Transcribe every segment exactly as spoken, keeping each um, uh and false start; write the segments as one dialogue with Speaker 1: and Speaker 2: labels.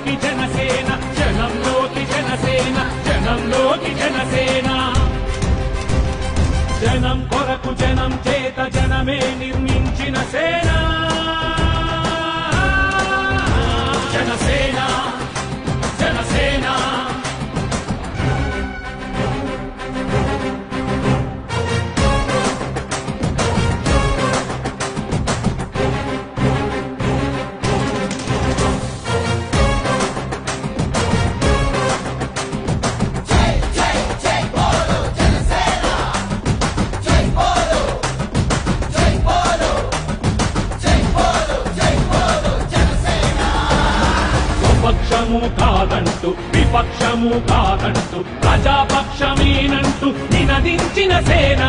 Speaker 1: జనంలోకి జనసేన జనంలోకి జనసేన జనంలోకి జనసేన జనం కొరకు జనం చేత జనమే నిర్మించిన సేన జనసేన జనసేన పక్షము కాదంటూ విపక్షము కాదంటూ ప్రజాపక్షమేనంటూ నినదించిన సేన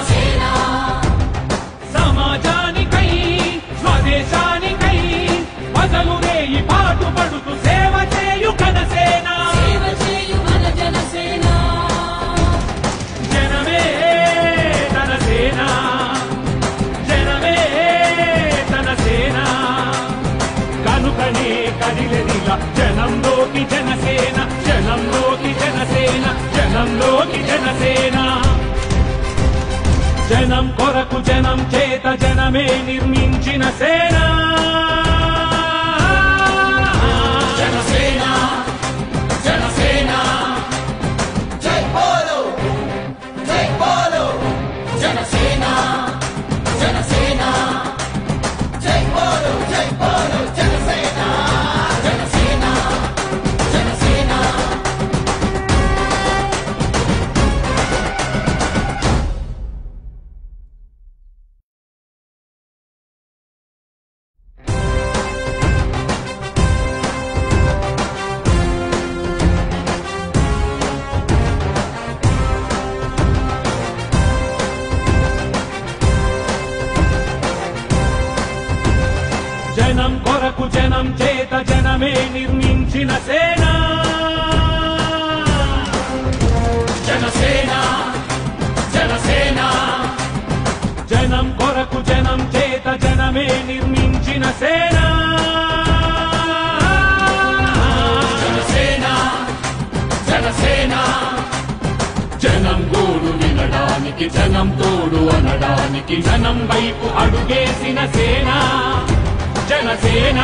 Speaker 1: సమాజానికై స్వదేశానికై పగలు రేయి పాటు పడుతూ సేవ చేయు ఘనసేన జనమే తన సేన జనమే తన సేన కనుకనే కదిలెదిలా జనంలోకి జనసేన జనంలోకి జనసేన జనంలోకి జనసేన జనం కొరకు జనం చేత జనమే నిర్మించిన సేన జనసేన జనసేన జై బోలో జై బోలో జనసేన జనసేన జై బోలో జై బోలో జనసేన జనసేన జనసేన జనం కొరకు జనం చేత జనమే నిర్మించిన సేన జనసేన జనసేన జనం కొరకు జనం చేత జనమే నిర్మించిన సేన జనసేన జనసేన జనం గోడు వినడానికి జనం తోడు అనడానికి జనం వైపు అడుగేసిన సేన జనసేన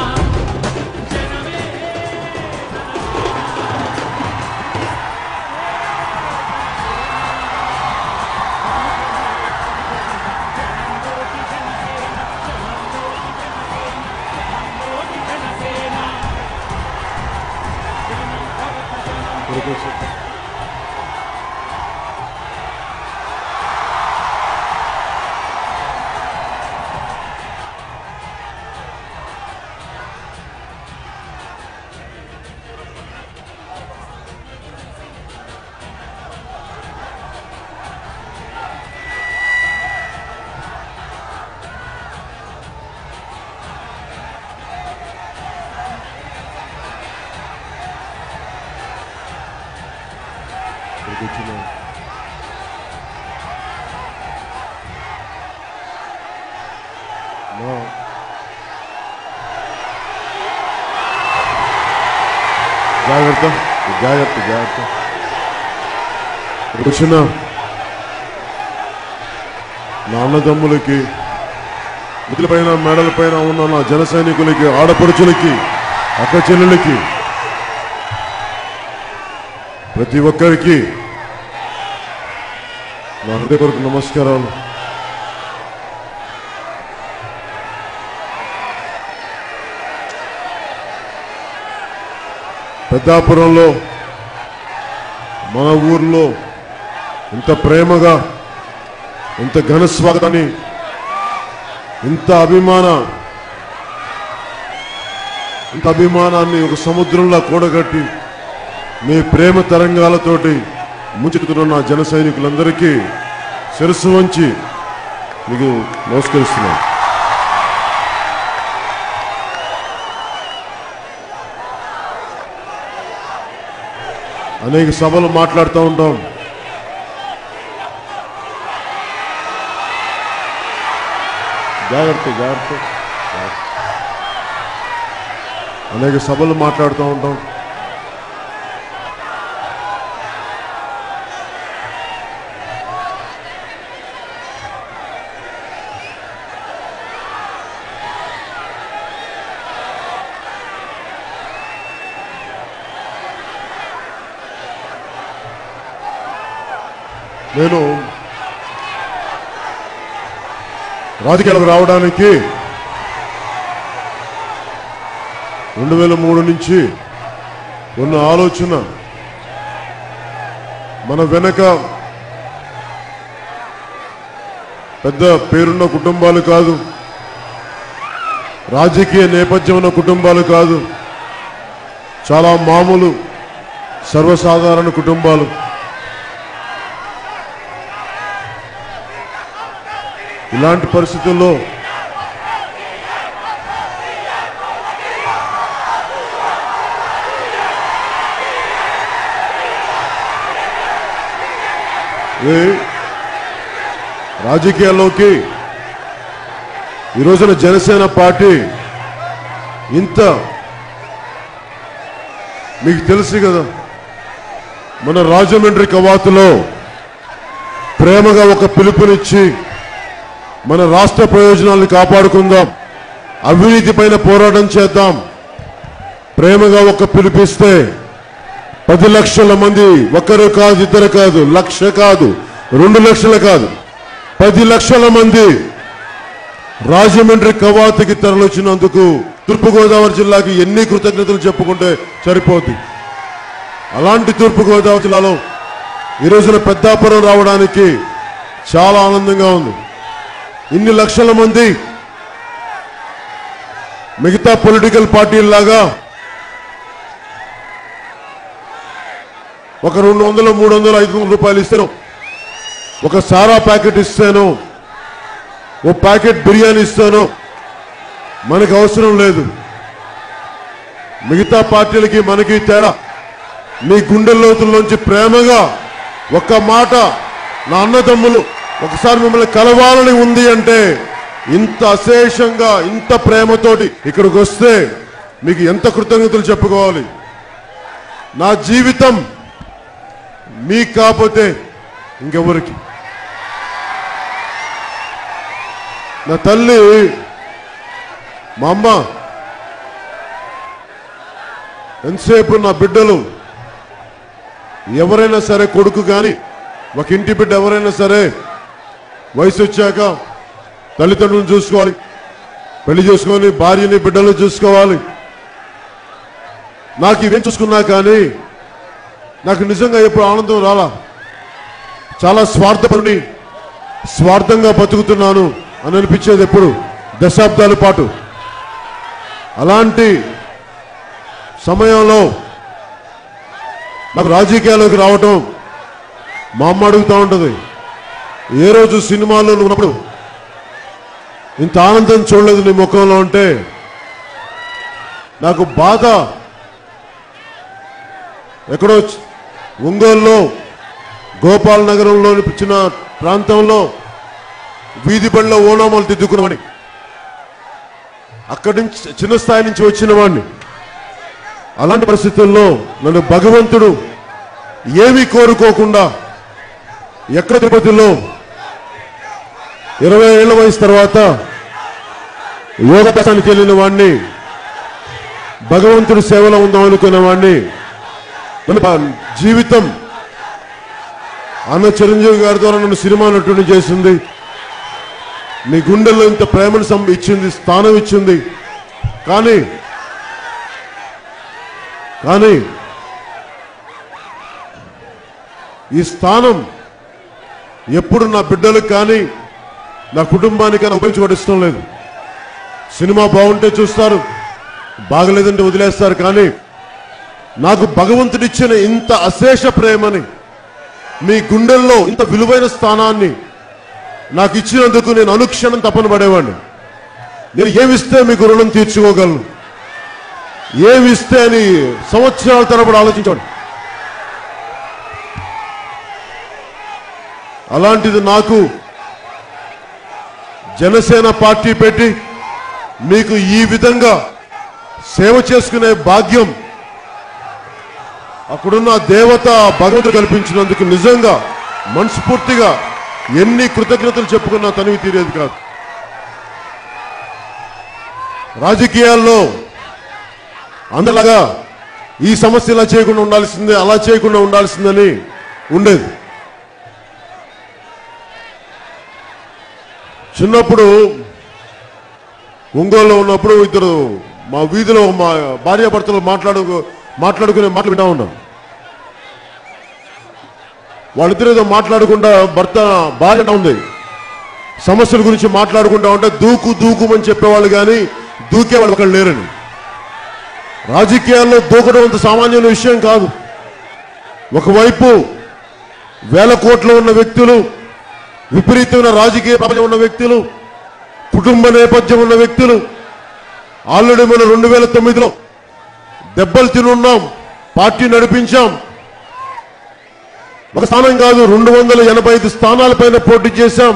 Speaker 2: జాగ్రత్త జాగ్రత్త జాగ్రత్త వచ్చిన నా అన్నదమ్ములకి మిగిలిపైన మెడలపైన ఉన్న నా జన సైనికులకి ఆడపడుచులకి అక్క చెల్లెలకి ప్రతి ఒక్కరికి నా హృదయపూర్వక నమస్కారాలు. పెద్దాపురంలో మన ఊర్లో ఇంత ప్రేమగా ఇంత ఘన స్వాగతాన్ని ఇంత అభిమాన ఇంత అభిమానాన్ని ఒక సముద్రంలో కూడగట్టి మీ ప్రేమ తరంగాలతోటి ముంచెత్తుతున్న నా జన సైనికులందరికీ శిరస్సు వంచి మీకు నమస్కరిస్తున్నాను. అనేక సభలు మాట్లాడుతూ ఉంటాం. జాగ్రత్త జాగ్రత్త అనేక సభలు మాట్లాడుతూ ఉంటాం. నేను రాజకీయాలకు రావడానికి రెండు వేల మూడు నుంచి ఉన్న ఆలోచన మన వెనక పెద్ద పేరున్న కుటుంబాలు కాదు, రాజకీయ నేపథ్యం ఉన్న కుటుంబాలు కాదు, చాలా మామూలు సర్వసాధారణ కుటుంబాలు. ఇలాంటి పరిస్థితుల్లో రాజకీయాల్లోకి ఈ రోజున జనసేన పార్టీ ఇంత మీకు తెలుసు కదా, మన రాజమండ్రి కవాతులో ప్రేమగా ఒక పిలుపునిచ్చి మన రాష్ట్ర ప్రయోజనాలను కాపాడుకుందాం, అవినీతి పైన పోరాటం చేద్దాం, ప్రేమగా ఒక పిలిపిస్తే పది లక్షల మంది, ఒకరు కాదు, ఇద్దరు కాదు, లక్ష కాదు, రెండు లక్షలు కాదు, పది లక్షల మంది రాజమండ్రి కవాతుకి తరలిచ్చినందుకు తూర్పుగోదావరి జిల్లాకి ఎన్ని కృతజ్ఞతలు చెప్పుకుంటే సరిపోద్ది. అలాంటి తూర్పుగోదావరి జిల్లాలో ఈ రోజున పెద్దాపురం రావడానికి చాలా ఆనందంగా ఉంది. ఇన్ని లక్షల మంది మిగతా పొలిటికల్ పార్టీలాగా ఒక రెండు వందలు మూడు వందలు ఐదు వందల రూపాయలు ఇస్తాను, ఒక సారా ప్యాకెట్ ఇస్తాను, ఓ ప్యాకెట్ బిర్యానీ ఇస్తాను, మనకు అవసరం లేదు. మిగతా పార్టీలకి మనకి తేడా, మీ గుండె లోతుల్లోంచి ప్రేమగా ఒక్క మాట, నా అన్నదమ్ములు ఒకసారి మిమ్మల్ని కలవాలని ఉంది అంటే ఇంత అశేషంగా ఇంత ప్రేమతోటి ఇక్కడికి వస్తే మీకు ఎంత కృతజ్ఞతలు చెప్పుకోవాలి. నా జీవితం మీకు కాకపోతే ఇంకెవరికి. నా తల్లి, మా అమ్మ ఎంతసేపు నా బిడ్డలు ఎవరైనా సరే, కొడుకు కానీ ఒక ఇంటి బిడ్డ ఎవరైనా సరే వయసు వచ్చాక తల్లిదండ్రులను చూసుకోవాలి, పెళ్లి చేసుకొని భార్యని బిడ్డలు చూసుకోవాలి. నాకు ఇవేం చూసుకున్నా కానీ నాకు నిజంగా ఎప్పుడు ఆనందం రాలా. చాలా స్వార్థపరుని, స్వార్థంగా బతుకుతున్నాను అని అనిపించేది ఎప్పుడు దశాబ్దాల పాటు. అలాంటి సమయంలో నాకు రాజకీయాల్లోకి రావటం మా అమ్మ అడుగుతూ ఉంటుంది, ఏ రోజు సినిమాలో ఉన్నప్పుడు ఇంత ఆనందం చూడలేదు నీ ముఖంలో అంటే నాకు బాధ. ఎక్కడో ఒంగోలులో గోపాల్ నగరంలోని చిన్న ప్రాంతంలో వీధి బడిలో ఓనామాలు దిద్దుకున్నవాడిని, అక్కడి నుంచి చిన్న స్థాయి నుంచి వచ్చిన వాడిని. అలాంటి పరిస్థితుల్లో నన్ను భగవంతుడు ఏమీ కోరుకోకుండా ఎక్కడ తిరుపతిలో ఇరవై ఏళ్ల వయసు తర్వాత యోగాసనానికి వెళ్ళిన వాడిని, భగవంతుడి సేవలో ఉందాం అనుకున్న వాడిని, జీవితం అన్న చిరంజీవి గారి ద్వారా నన్ను సినిమా నటుడిని చేసింది. నీ గుండెల్లో ఇంత ప్రేమను ఇచ్చింది, స్థానం ఇచ్చింది. కానీ కానీ ఈ స్థానం ఎప్పుడు నా బిడ్డలకు కానీ నా కుటుంబానికి కానీ ఉపయోగించుకోవడం లేదు. సినిమా బాగుంటే చూస్తారు, బాగలేదంటే వదిలేస్తారు. కానీ నాకు భగవంతుడిచ్చిన ఇంత అశేష ప్రేమని, మీ గుండెల్లో ఇంత విలువైన స్థానాన్ని నాకు ఇచ్చినందుకు నేను అనుక్షణం తపన పడేవాడిని. నేను ఏమిస్తే మీకు రుణం తీర్చుకోగలను, ఏమిస్తే అని సంవత్సరాల తరబడి ఆలోచించాడు. అలాంటిది నాకు జనసేన పార్టీ పెట్టి మీకు ఈ విధంగా సేవ చేసుకునే భాగ్యం అక్కడున్న దేవత భగవంతుడు కల్పించినందుకు నిజంగా మనస్ఫూర్తిగా ఎన్ని కృతజ్ఞతలు చెప్పుకున్నా తనివి తీరేది కాదు. రాజకీయాల్లో అందలాగా ఈ సమస్య ఇలా చేయకుండా ఉండాల్సిందే, అలా చేయకుండా ఉండాల్సిందని ఉండేది. చిన్నప్పుడు ఒంగోలులో ఉన్నప్పుడు ఇద్దరు మా వీధిలో మా భార్యాభర్తలు మాట్లాడు మాట్లాడుకునే మాటలు వింటా ఉన్నాం. వాళ్ళిద్దరు ఏదో మాట్లాడుకుంటా భర్త భార్య ఉంది సమస్యల గురించి మాట్లాడుకుంటా ఉంటే దూకు దూకుమని చెప్పేవాళ్ళు కానీ దూకేవాళ్ళు ఒకళ్ళు లేరని. రాజకీయాల్లో దూకడం అంత సామాన్యమైన విషయం కాదు. ఒకవైపు వేల కోట్లు ఉన్న వ్యక్తులు, విపరీతమైన రాజకీయ ప్రపంచం ఉన్న వ్యక్తులు, కుటుంబ నేపథ్యం ఉన్న వ్యక్తులు, ఆల్రెడీ మనం రెండు వేల తొమ్మిదిలో దెబ్బలు తినున్నాం, పార్టీ నడిపించాం. ఒక స్థానం కాదు రెండు వందల ఎనభై ఐదు స్థానాలపైన పోటీ చేశాం.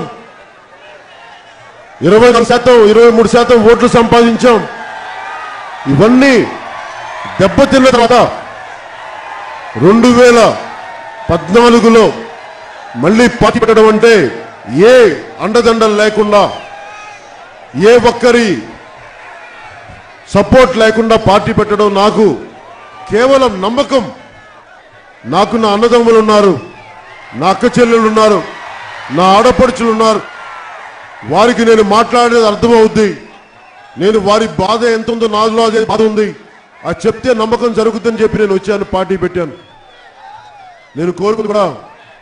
Speaker 2: ఇరవై నాలుగు శాతం ఇరవై మూడు శాతం ఓట్లు సంపాదించాం. ఇవన్నీ దెబ్బతిన్న తర్వాత రెండు వేల పద్నాలుగులో మళ్ళీ పార్టీ పెట్టడం అంటే ఏ అండదండలు లేకుండా, ఏ ఒక్కరి సపోర్ట్ లేకుండా పార్టీ పెట్టడం నాకు కేవలం నమ్మకం. నాకు నా అన్నదమ్ములు ఉన్నారు, నా అక్క చెల్లెలు ఉన్నారు, నా ఆడపడుచులు ఉన్నారు. వారికి నేను మాట్లాడేది అర్థమవుద్ది. నేను వారి బాధ ఎంత ఉందో నాలో అదే బాధ ఉంది. అది చెప్తే నమ్మకం జరుగుతుందని చెప్పి నేను వచ్చాను, పార్టీ పెట్టాను. నేను కోరుకుంది కూడా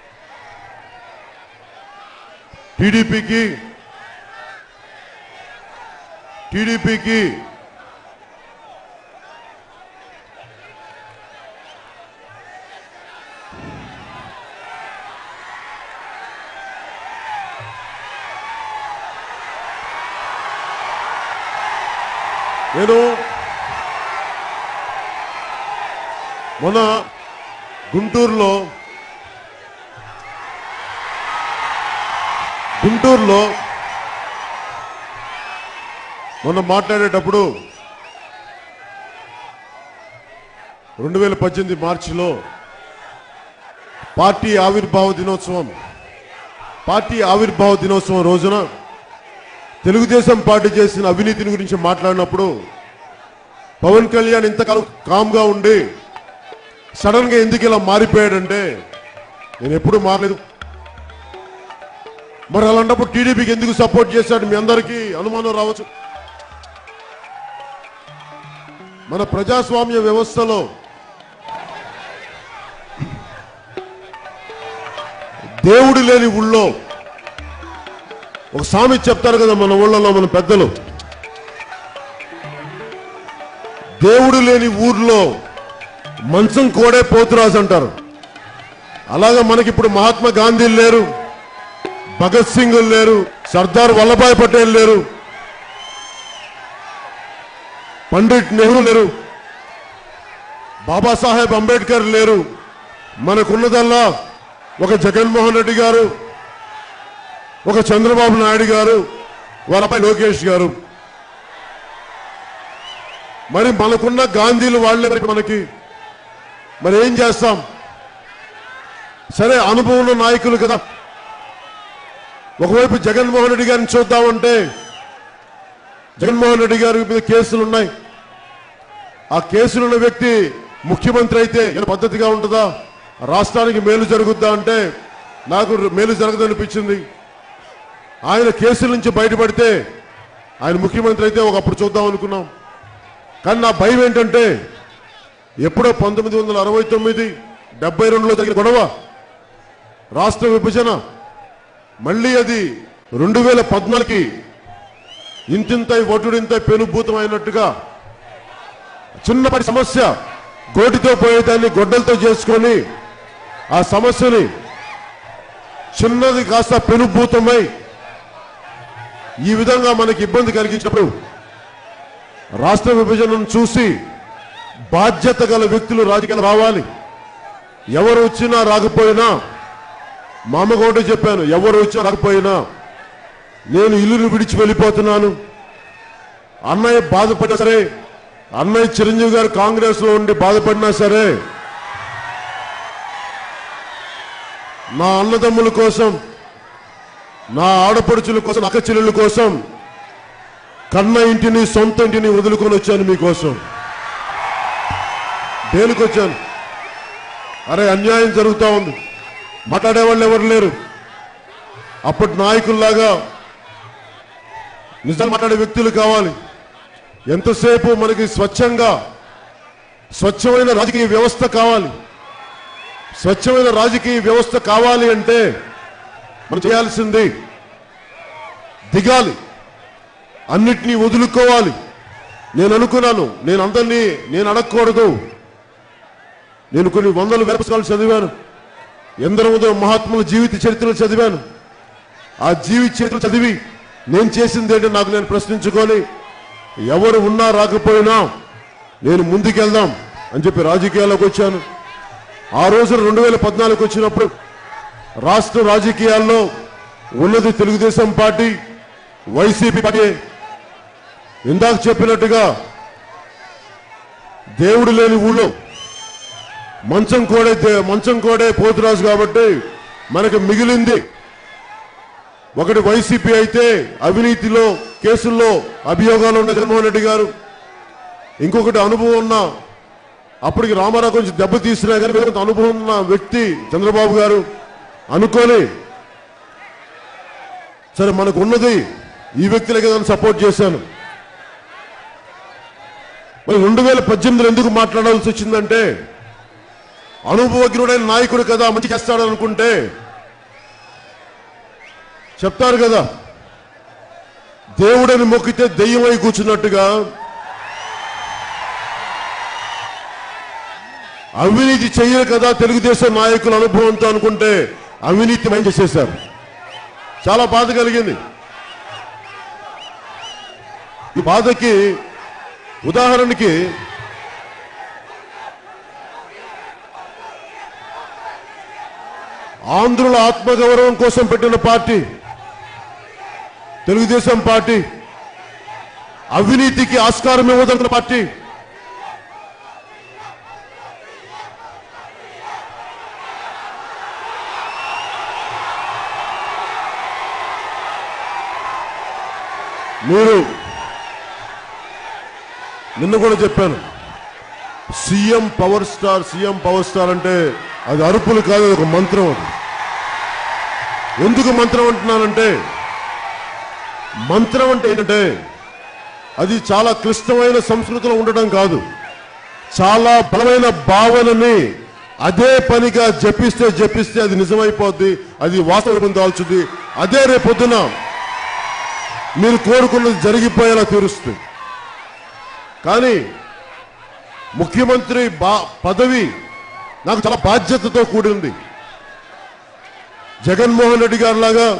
Speaker 2: టీడీపీకి టీడీపీకి నేను మొన్న గుంటూరులో గుంటూరులో మొన్న మాట్లాడేటప్పుడు రెండు వేల పద్దెనిమిది మార్చిలో పార్టీ ఆవిర్భావ దినోత్సవం పార్టీ ఆవిర్భావ దినోత్సవం రోజున తెలుగుదేశం పార్టీ చేసిన అవినీతిని గురించి మాట్లాడినప్పుడు పవన్ కళ్యాణ్ ఇంతకాలం కామ్గా ఉండి సడన్ గా ఎందుకు ఇలా మారిపోయాడంటే నేను ఎప్పుడు మారలేదు. మరి అలాంటప్పుడు టీడీపీకి ఎందుకు సపోర్ట్ చేశాడు మీ అందరికీ అనుమానం రావచ్చు. మన ప్రజాస్వామ్య వ్యవస్థలో దేవుడు లేని ఊళ్ళో ఒక సామెత చెప్తారు కదా మన ఊళ్ళలో మన పెద్దలు, దేవుడు లేని ఊర్లో మంచం కోడే పోతురాజు అంటారు. అలాగా మనకి ఇప్పుడు మహాత్మా గాంధీ లేరు, భగత్ సింగ్ లేరు, సర్దార్ వల్లభాయ్ పటేల్ లేరు, పండిట్ నెహ్రూ లేరు, బాబాసాహెబ్ అంబేద్కర్ లేరు. మనకున్నదల్లా ఒక జగన్మోహన్ రెడ్డి గారు, ఒక చంద్రబాబు నాయుడు గారు, వాళ్ళపై లోకేష్ గారు. మరి మనకున్న గాంధీలు వాళ్లే మనకి. మరి ఏం చేస్తాం? సరే అనుభవం ఉన్న నాయకులు కదా. ఒకవైపు జగన్మోహన్ రెడ్డి గారిని చూద్దామంటే జగన్మోహన్ రెడ్డి గారి మీద కేసులు ఉన్నాయి. ఆ కేసులున్న వ్యక్తి ముఖ్యమంత్రి అయితే పద్ధతిగా ఉంటుందా? రాష్ట్రానికి మేలు జరుగుద్దా అంటే నాకు మేలు జరగదనిపించింది. ఆయన కేసుల నుంచి బయటపడితే ఆయన ముఖ్యమంత్రి అయితే ఒకప్పుడు చూద్దాం అనుకున్నాం. కానీ నా భయం ఏంటంటే ఎప్పుడో పంతొమ్మిది వందల అరవై తొమ్మిది డెబ్బై రెండులో జరిగిన గొడవ, రాష్ట్ర విభజన, మళ్ళీ అది రెండు వేల పద్నాలుగుకి ఇంతింతై ఒటుడింతై పెనుభూతం అయినట్టుగా చిన్నపాటి సమస్య గోటితో పోయేదాన్ని గొడ్డలతో చేసుకొని ఆ సమస్యని చిన్నది కాస్త పెనుభూతమై ఈ విధంగా మనకి ఇబ్బంది కలిగించినప్పుడు రాష్ట్ర విభజనను చూసి బాధ్యత గల వ్యక్తులు రాజకీయాలు రావాలి. ఎవరు వచ్చినా రాకపోయినా, మా అమ్మ కూడా చెప్పాను, ఎవరు వచ్చినా రాకపోయినా నేను ఇల్లును విడిచి వెళ్ళిపోతున్నాను. అన్నయ్య బాధపడ్డా సరే అన్నయ్య చిరంజీవి గారు కాంగ్రెస్ లో ఉండి బాధపడినా సరే నా అన్నదమ్ముల కోసం, నా ఆడపడుచుల కోసం, అక్క చెల్లెళ్ళ కోసం కన్న ఇంటిని, సొంత ఇంటిని వదులుకొని వచ్చాను మీకోసం. దేనికి వచ్చాను? అరే అన్యాయం జరుగుతూ ఉంది, మాట్లాడేవాళ్ళు ఎవరు లేరు. అప్పటి నాయకుల్లాగా నిజం మాట్లాడే వ్యక్తులు కావాలి. ఎంతసేపు మనకి స్వచ్ఛంగా స్వచ్ఛమైన రాజకీయ వ్యవస్థ కావాలి. స్వచ్ఛమైన రాజకీయ వ్యవస్థ కావాలి అంటే మనం చేయాల్సింది దిగాలి, అన్నిటినీ వదులుకోవాలి. నేను అనుకున్నాను, నేను అందరినీ నేను అడగకూడదు. నేను కొన్ని వందల వేల పుస్తకాలు చదివాను, ఎందరో మహాత్ముల జీవిత చరిత్రలు చదివాను. ఆ జీవిత చరిత్ర చదివి నేను చేసింది ఏంటో నాకు నేను ప్రశ్నించుకొని ఎవరు ఉన్నా రాకపోయినా నేను ముందుకెళ్దాం అని చెప్పి రాజకీయాల్లోకి వచ్చాను. ఆ రోజు రెండు వేల పద్నాలుగు వచ్చినప్పుడు రాష్ట్ర రాజకీయాల్లో ఉన్నది తెలుగుదేశం పార్టీ, వైసీపీ పార్టీ. ఇందాక చెప్పినట్టుగా దేవుడు లేని ఊళ్ళో మంచం కోడే మంచం కోడే పోతురాజు కాబట్టి మనకు మిగిలింది ఒకటి వైసీపీ అయితే అవినీతిలో కేసుల్లో అభియోగాలు ఉన్న జగన్మోహన్ రెడ్డి గారు, ఇంకొకటి అనుభవం ఉన్న అప్పటికి రామారావు కొంచెం దెబ్బతీసినా కానీ అనుభవం ఉన్న వ్యక్తి చంద్రబాబు గారు అనుకోని సరే మనకు ఉన్నది ఈ వ్యక్తులకే సపోర్ట్ చేశాను. మరి రెండు వేల పద్దెనిమిదిలో ఎందుకు మాట్లాడాల్సి వచ్చిందంటే అనుభవజ్ఞుడైన నాయకుడు కదా మంచి చేస్తాడనుకుంటే చెప్తారు కదా, దేవుడని మొక్కితే దెయ్యమై కూర్చున్నట్టుగా అవినీతి చెయ్యరు కదా తెలుగుదేశం నాయకుల అనుభవంతో అనుకుంటే అవినీతి మంచి చేశారు. చాలా బాధ కలిగింది. ఈ బాధకి ఉదాహరణకి ఆంధ్రుల ఆత్మగౌరవం కోసం పెట్టిన పార్టీ తెలుగుదేశం పార్టీ, అవినీతికి ఆస్కారం ఇవ్వదన్న పార్టీ. మీరు నిన్న కూడా చెప్పాను, CM power star CM power star అంటే అది అరుపులు కాదు, అది ఒక మంత్రం. అది ఎందుకు మంత్రం అంటున్నానంటే మంత్రం అంటే ఏంటంటే అది చాలా క్లిష్టమైన సంస్కృతిలో ఉండడం కాదు, చాలా బలమైన భావనని అదే పనిగా జపిస్తే జపిస్తే అది నిజమైపోద్ది, అది వాస్తవం దాల్చుద్ది. అదే రేపొద్దున మీరు కోరుకున్నది జరిగిపోయేలా తీరుస్తుంది. కానీ ముఖ్యమంత్రి బా పదవి నాకు చాలా బాధ్యతతో కూడింది. జగన్మోహన్ రెడ్డి గారి లాగా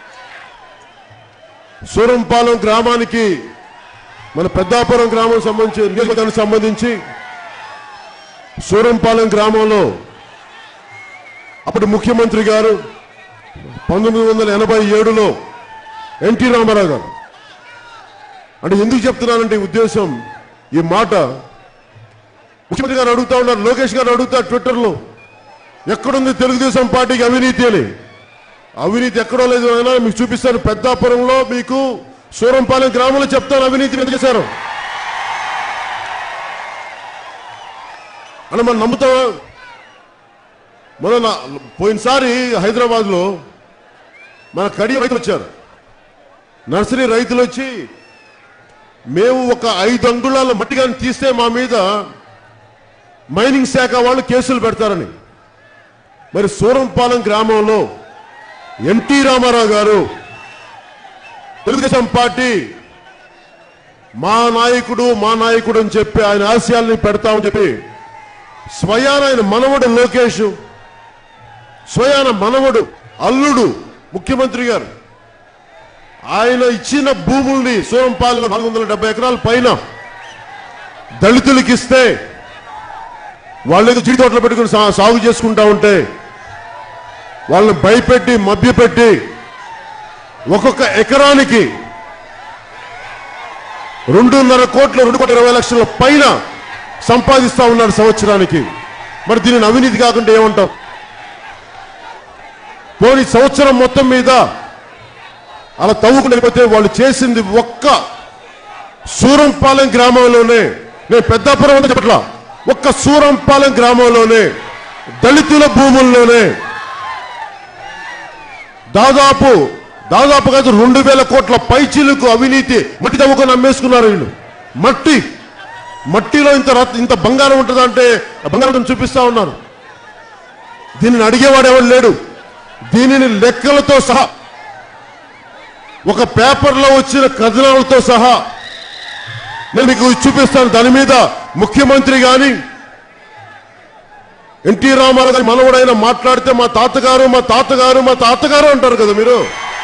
Speaker 2: సూరంపాలెం గ్రామానికి, మన పెద్దాపురం గ్రామం సంబంధించి నియోజకవర్గానికి సంబంధించి సూరంపాలెం గ్రామంలో అప్పుడు ముఖ్యమంత్రి గారు పంతొమ్మిది వందల ఎనభై ఏడులో ఎన్టీ రామారావు గారు. అంటే ఎందుకు చెప్తున్నానంటే ఉద్దేశం, ఈ మాట ముఖ్యమంత్రి గారు అడుగుతా ఉన్నారు, లోకేష్ గారు అడుగుతారు ట్విట్టర్లో, ఎక్కడుంది తెలుగుదేశం పార్టీకి అవినీతి అని. అవినీతి ఎక్కడో లేదు అయినా మీకు చూపిస్తాను. పెద్దాపురంలో మీకు సూరంపాలెం గ్రామంలో చెప్తాను అవినీతి ఎంత చేశారు అని. మనం నమ్ముతామా? మన పోయినసారి హైదరాబాద్ లో మన కడియ రైతులు వచ్చారు, నర్సరీ రైతులు వచ్చి మేము ఒక ఐదు అంగుళాల మట్టి కానీ తీస్తే మా మీద మైనింగ్ శాఖ వాళ్ళు కేసులు పెడతారని. మరి సూరంపాలెం గ్రామంలో ఎన్టీ రామారావు గారు తెలుగుదేశం పార్టీ మా నాయకుడు మా నాయకుడు అని చెప్పి ఆయన ఆశయాల్ని పెడతామని చెప్పి స్వయాన ఆయన మనవడు లోకేష్, స్వయాన మనవడు అల్లుడు ముఖ్యమంత్రి గారు ఆయన ఇచ్చిన భూముల్ని సూరంపాలెంలో నాలుగు వందల డెబ్బై ఎకరాల పైన దళితులకి ఇస్తే వాళ్ళేదో చిడి తోటలు పెట్టుకుని సాగు చేసుకుంటా ఉంటే వాళ్ళని భయపెట్టి మభ్యపెట్టి ఒక్కొక్క ఎకరానికి రెండున్నర కోట్ల రెండు కోట్ల ఇరవై లక్షల పైన సంపాదిస్తా ఉన్నాడు సంవత్సరానికి. మరి దీనిని అవినీతి కాకుండా ఏమంటాం? పోనీ సంవత్సరం మొత్తం మీద అలా తవ్వుకుని వెళ్ళిపోతే వాళ్ళు చేసింది ఒక్క సూరంపాలెం గ్రామంలోనే, నేను పెద్దాపురం అంతా చెప్పట్లా, ఒక్క సూరంపాలెం గ్రామంలోనే దళితుల భూముల్లోనే దాదాపు దాదాపు కాదు రెండు వేల కోట్ల పైచీలకు అవినీతి మట్టి తవ్వుకొని అమ్మేసుకున్నారు వీళ్ళు. మట్టి మట్టిలో ఇంత ఇంత బంగారం ఉంటుందంటే బంగారం చూపిస్తా ఉన్నారు. దీనిని అడిగేవాడు ఎవరు లేడు. దీనిని లెక్కలతో సహా, ఒక పేపర్లో వచ్చిన కథనాలతో సహా నేను మీకు చూపిస్తాను. దాని మీద ముఖ్యమంత్రి గాని ఎన్టీ రామారావు గారి మనవడైన మాట్లాడితే మా తాతగారు మా తాతగారు మా తాతగారు అంటారు కదా మీరు.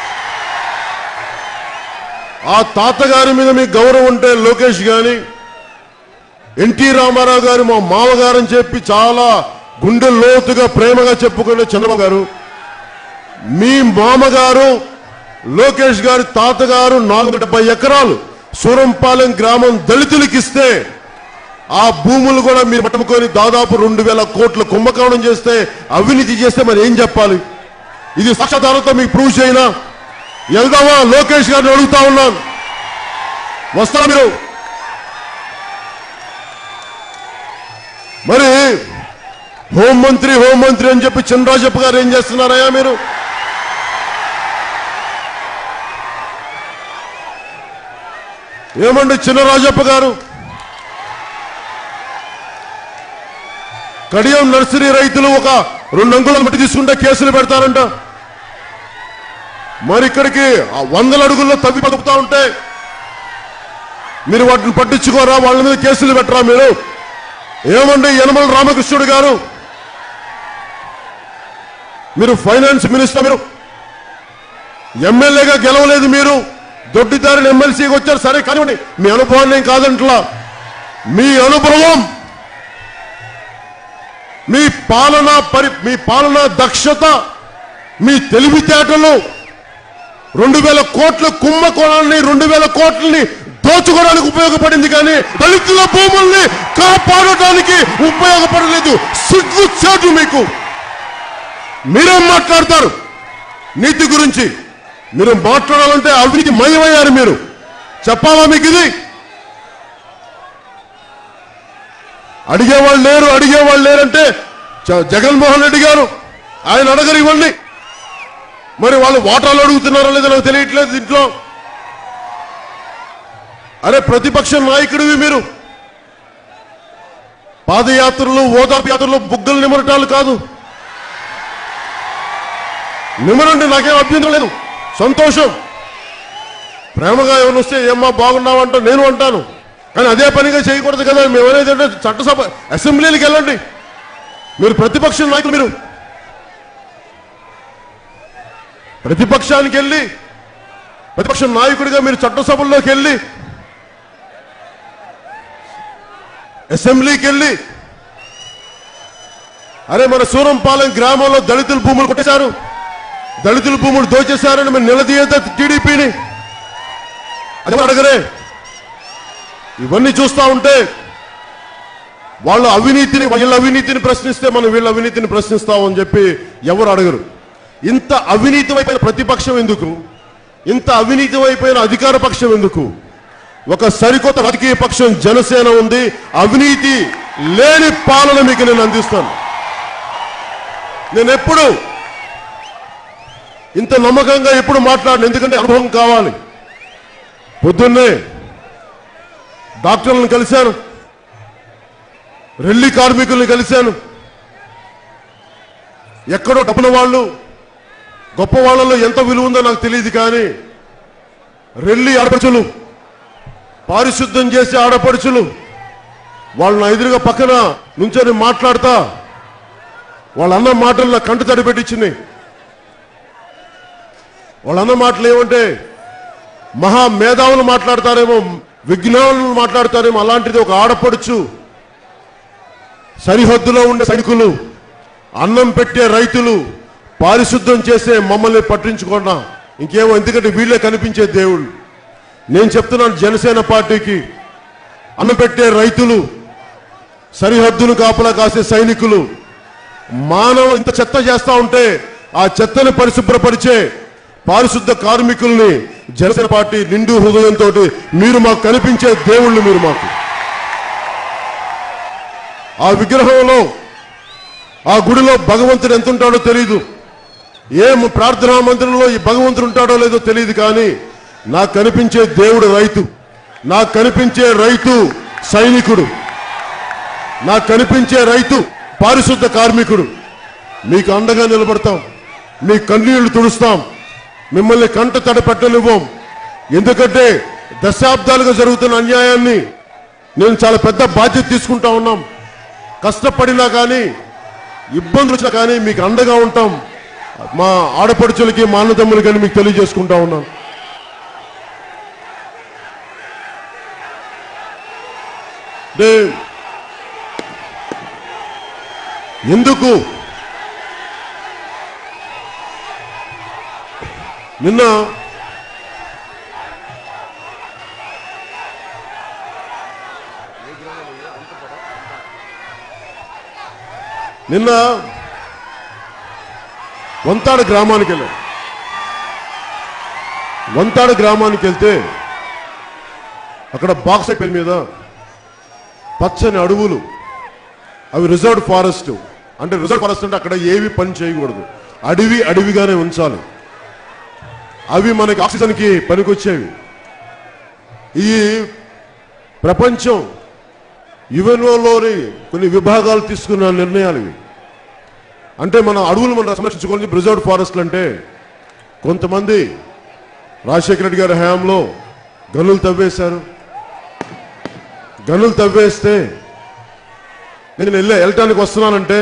Speaker 2: ఆ తాతగారి మీద మీకు గౌరవం ఉంటే లోకేష్ గాని, ఎన్టీ రామారావు గారు మా మామగారు అని చెప్పి చాలా గుండె లోతుగా ప్రేమగా చెప్పుకునే చంద్రబాబు గారు, మీ మామగారు లోకేష్ గారి తాతగారు నాలుగు డెబ్బై ఎకరాలు సూరంపాలెం గ్రామం దళితులకి ఇస్తే ఆ భూములు కూడా మీరు పట్టుకొని దాదాపు రెండు వేల కోట్ల కుంభకోణం చేస్తే, అవినీతి చేస్తే మరి ఏం చెప్పాలి? ఇది సాక్ష్యాధారంతో మీకు ప్రూవ్ చేయనా? వెళ్దామా? లోకేష్ గారిని అడుగుతా ఉన్నాను, వస్తా మీరు? మరి హోంమంత్రి హోంమంత్రి అని చెప్పి చంద్రరాజప్ప గారు ఏం చేస్తున్నారయ్యా మీరు? ఏమండి చిన్నరాజప్ప గారు, కడియం నర్సరీ రైతులు ఒక రెండు అంగుళాలు మట్టి తీసుకుంటే కేసులు పెడతారంట. మరి ఇక్కడికి వందల అడుగుల్లో తవ్వి బతుకుతా ఉంటే మీరు వాటిని పట్టించుకోరా? వాళ్ళ మీద కేసులు పెట్టరా మీరు? ఏమండి యనమల రామకృష్ణుడు గారు, మీరు ఫైనాన్స్ మినిస్టర్, మీరు ఎమ్మెల్యేగా గెలవలేదు, మీరు దొడ్డిదారిని ఎమ్మెల్సీకి వచ్చారు. సరే కానివ్వండి, మీ అనుభవాన్ని ఏం కాదంటలా. మీ అనుభవం, మీ పాలనా పరి మీ పాలనా దక్షత, మీ తెలివితేటలు రెండు వేల కోట్ల కుంభకోణాన్ని రెండు వేల కోట్లని దోచుకోవడానికి ఉపయోగపడింది, కానీ దళితుల భూముల్ని కాపాడటానికి ఉపయోగపడలేదు. సిగ్గు చేటు మీకు. మీరేం మాట్లాడతారు నీతి గురించి? మీరు మాట్లాడాలంటే అవినీతి మయమయ్యారు మీరు. చెప్పాలా మీకు? ఇది అడిగేవాళ్ళు లేరు, అడిగేవాళ్ళు లేరంటే జగన్మోహన్ రెడ్డి గారు ఆయన అడగరు ఇవ్వండి. మరి వాళ్ళు వాటాలు అడుగుతున్నారో లేదో నాకు తెలియట్లేదు దీంట్లో. అరే ప్రతిపక్ష నాయకుడివి మీరు. పాదయాత్రలు ఓదార్పు యాత్రలు బుగ్గలు నిమరటాలు కాదు. నిమరండి, నాకేం అభ్యంతరం లేదు, సంతోషం. ప్రేమగా ఎవరు వస్తే ఏమ్మా బాగున్నావంటో నేను అంటాను, కానీ అదే పనిగా చేయకూడదు కదా. మేము అనేది అంటే చట్టసభ అసెంబ్లీలకు వెళ్ళండి. మీరు ప్రతిపక్ష నాయకులు, మీరు ప్రతిపక్షానికి వెళ్ళి ప్రతిపక్ష నాయకుడిగా మీరు చట్టసభల్లోకి వెళ్ళి అసెంబ్లీకి వెళ్ళి అరే మన సూరంపాలెం గ్రామంలో దళితుల భూములు కొట్టేశారు, దళితుల భూములు దోచేశారని మీరు నిలదీయద్దా టీడీపీని? అది అడగరే. ఇవన్నీ చూస్తా ఉంటే వాళ్ళ అవినీతిని వీళ్ళ అవినీతిని ప్రశ్నిస్తే మనం వీళ్ళ అవినీతిని ప్రశ్నిస్తామని చెప్పి ఎవరు అడగరు. ఇంత అవినీతి వైపోయిన ప్రతిపక్షం ఎందుకు? ఇంత అవినీతి వైపోయిన అధికార పక్షం ఎందుకు? ఒక సరికొత్త రాజకీయ పక్షం జనసేన ఉంది. అవినీతి లేని పాలన మీకు నేను అందిస్తాను. నేను ఎప్పుడు ఇంత నమ్మకంగా ఎప్పుడు మాట్లాడను, ఎందుకంటే అనుభవం కావాలి. పొద్దున్నే డాక్టర్లను కలిశాను, రెల్లి కార్మికుల్ని కలిశాను. ఎక్కడో డబ్బున వాళ్ళు గొప్ప వాళ్ళలో ఎంత విలువ ఉందో నాకు తెలియదు, కానీ రెల్లి ఆడపడుచులు, పారిశుద్ధం చేసే ఆడపడుచులు, వాళ్ళని ఎదురుగా పక్కన నుంచొని మాట్లాడతా వాళ్ళన్న మాటల్లో కంట తడి పెట్టించినాయి. వాళ్ళన్న మాటలు ఏమంటే మహా మేధావులు మాట్లాడతారేమో, విజ్ఞానులు మాట్లాడతారేమో, అలాంటిది ఒక ఆడపడుచు, సరిహద్దులో ఉండే సైనికులు, అన్నం పెట్టే రైతులు, పారిశుద్ధం చేసే మమ్మల్ని పట్టించుకున్నా ఇంకేమో, ఎందుకంటే వీళ్ళే కనిపించే దేవుళ్ళు. నేను చెప్తున్నాను జనసేన పార్టీకి, అన్నపెట్టే రైతులు, సరిహద్దును కాపలా కాసే సైనికులు, మానవ ఇంత చెత్త చేస్తా ఉంటే ఆ చెత్తని పరిశుభ్రపరిచే పారిశుద్ధ కార్మికుల్ని జనసేన పార్టీ నిండు హృదయంతో మీరు మాకు కనిపించే దేవుళ్ళు. మీరు మాకు ఆ విగ్రహంలో, ఆ గుడిలో భగవంతుడు ఎంత ఉంటాడో తెలియదు, ఏ ప్రార్థనా మందిరంలో ఈ భగవంతుడు ఉంటాడో లేదో తెలియదు, కానీ నాకు కనిపించే దేవుడు రైతు, నాకు కనిపించే రైతు సైనికుడు, నాకు కనిపించే రైతు పారిశుద్ధ కార్మికుడు. మీకు అండగా నిలబడతాం, మీ కన్నీళ్లు తుడుస్తాం, మిమ్మల్ని కంట తడ పెట్టనివ్వం. ఎందుకంటే దశాబ్దాలుగా జరుగుతున్న అన్యాయాన్ని నేను చాలా పెద్ద బాధ్యత తీసుకుంటా ఉన్నాం. కష్టపడినా కానీ, ఇబ్బందులు వచ్చినా కానీ మీకు అండగా ఉంటాం. మా ఆడపడుచులకి, మా అన్నదమ్ములకి కానీ మీకు తెలియజేసుకుంటా ఉన్నాం. ఎందుకు నిన్న నిన్న వంతాడ గ్రామానికి వెళ్ళాం. వంతాడ గ్రామానికి వెళ్తే అక్కడ బాక్సైట్ పేరు మీద పచ్చని అడవులు, అవి రిజర్వ్డ్ ఫారెస్ట్. అంటే రిజర్వ్ ఫారెస్ట్ అంటే అక్కడ ఏవి పని చేయకూడదు, అడవి అడవిగానే ఉంచాలి. అవి మనకి ఆక్సిజన్కి పనికొచ్చేవి. ఈ ప్రపంచం యుఎన్ఓలోని కొన్ని విభాగాలు తీసుకున్న నిర్ణయాలు ఇవి. అంటే మన అడవులు మనం సంరక్షించుకోవాలి. రిజర్వ్డ్ ఫారెస్ట్లు అంటే కొంతమంది రాజశేఖర రెడ్డి గారి హయాంలో గనులు తవ్వేశారు. గనులు తవ్వేస్తే నేను వెళ్ళే వెళ్ళటానికి వస్తున్నానంటే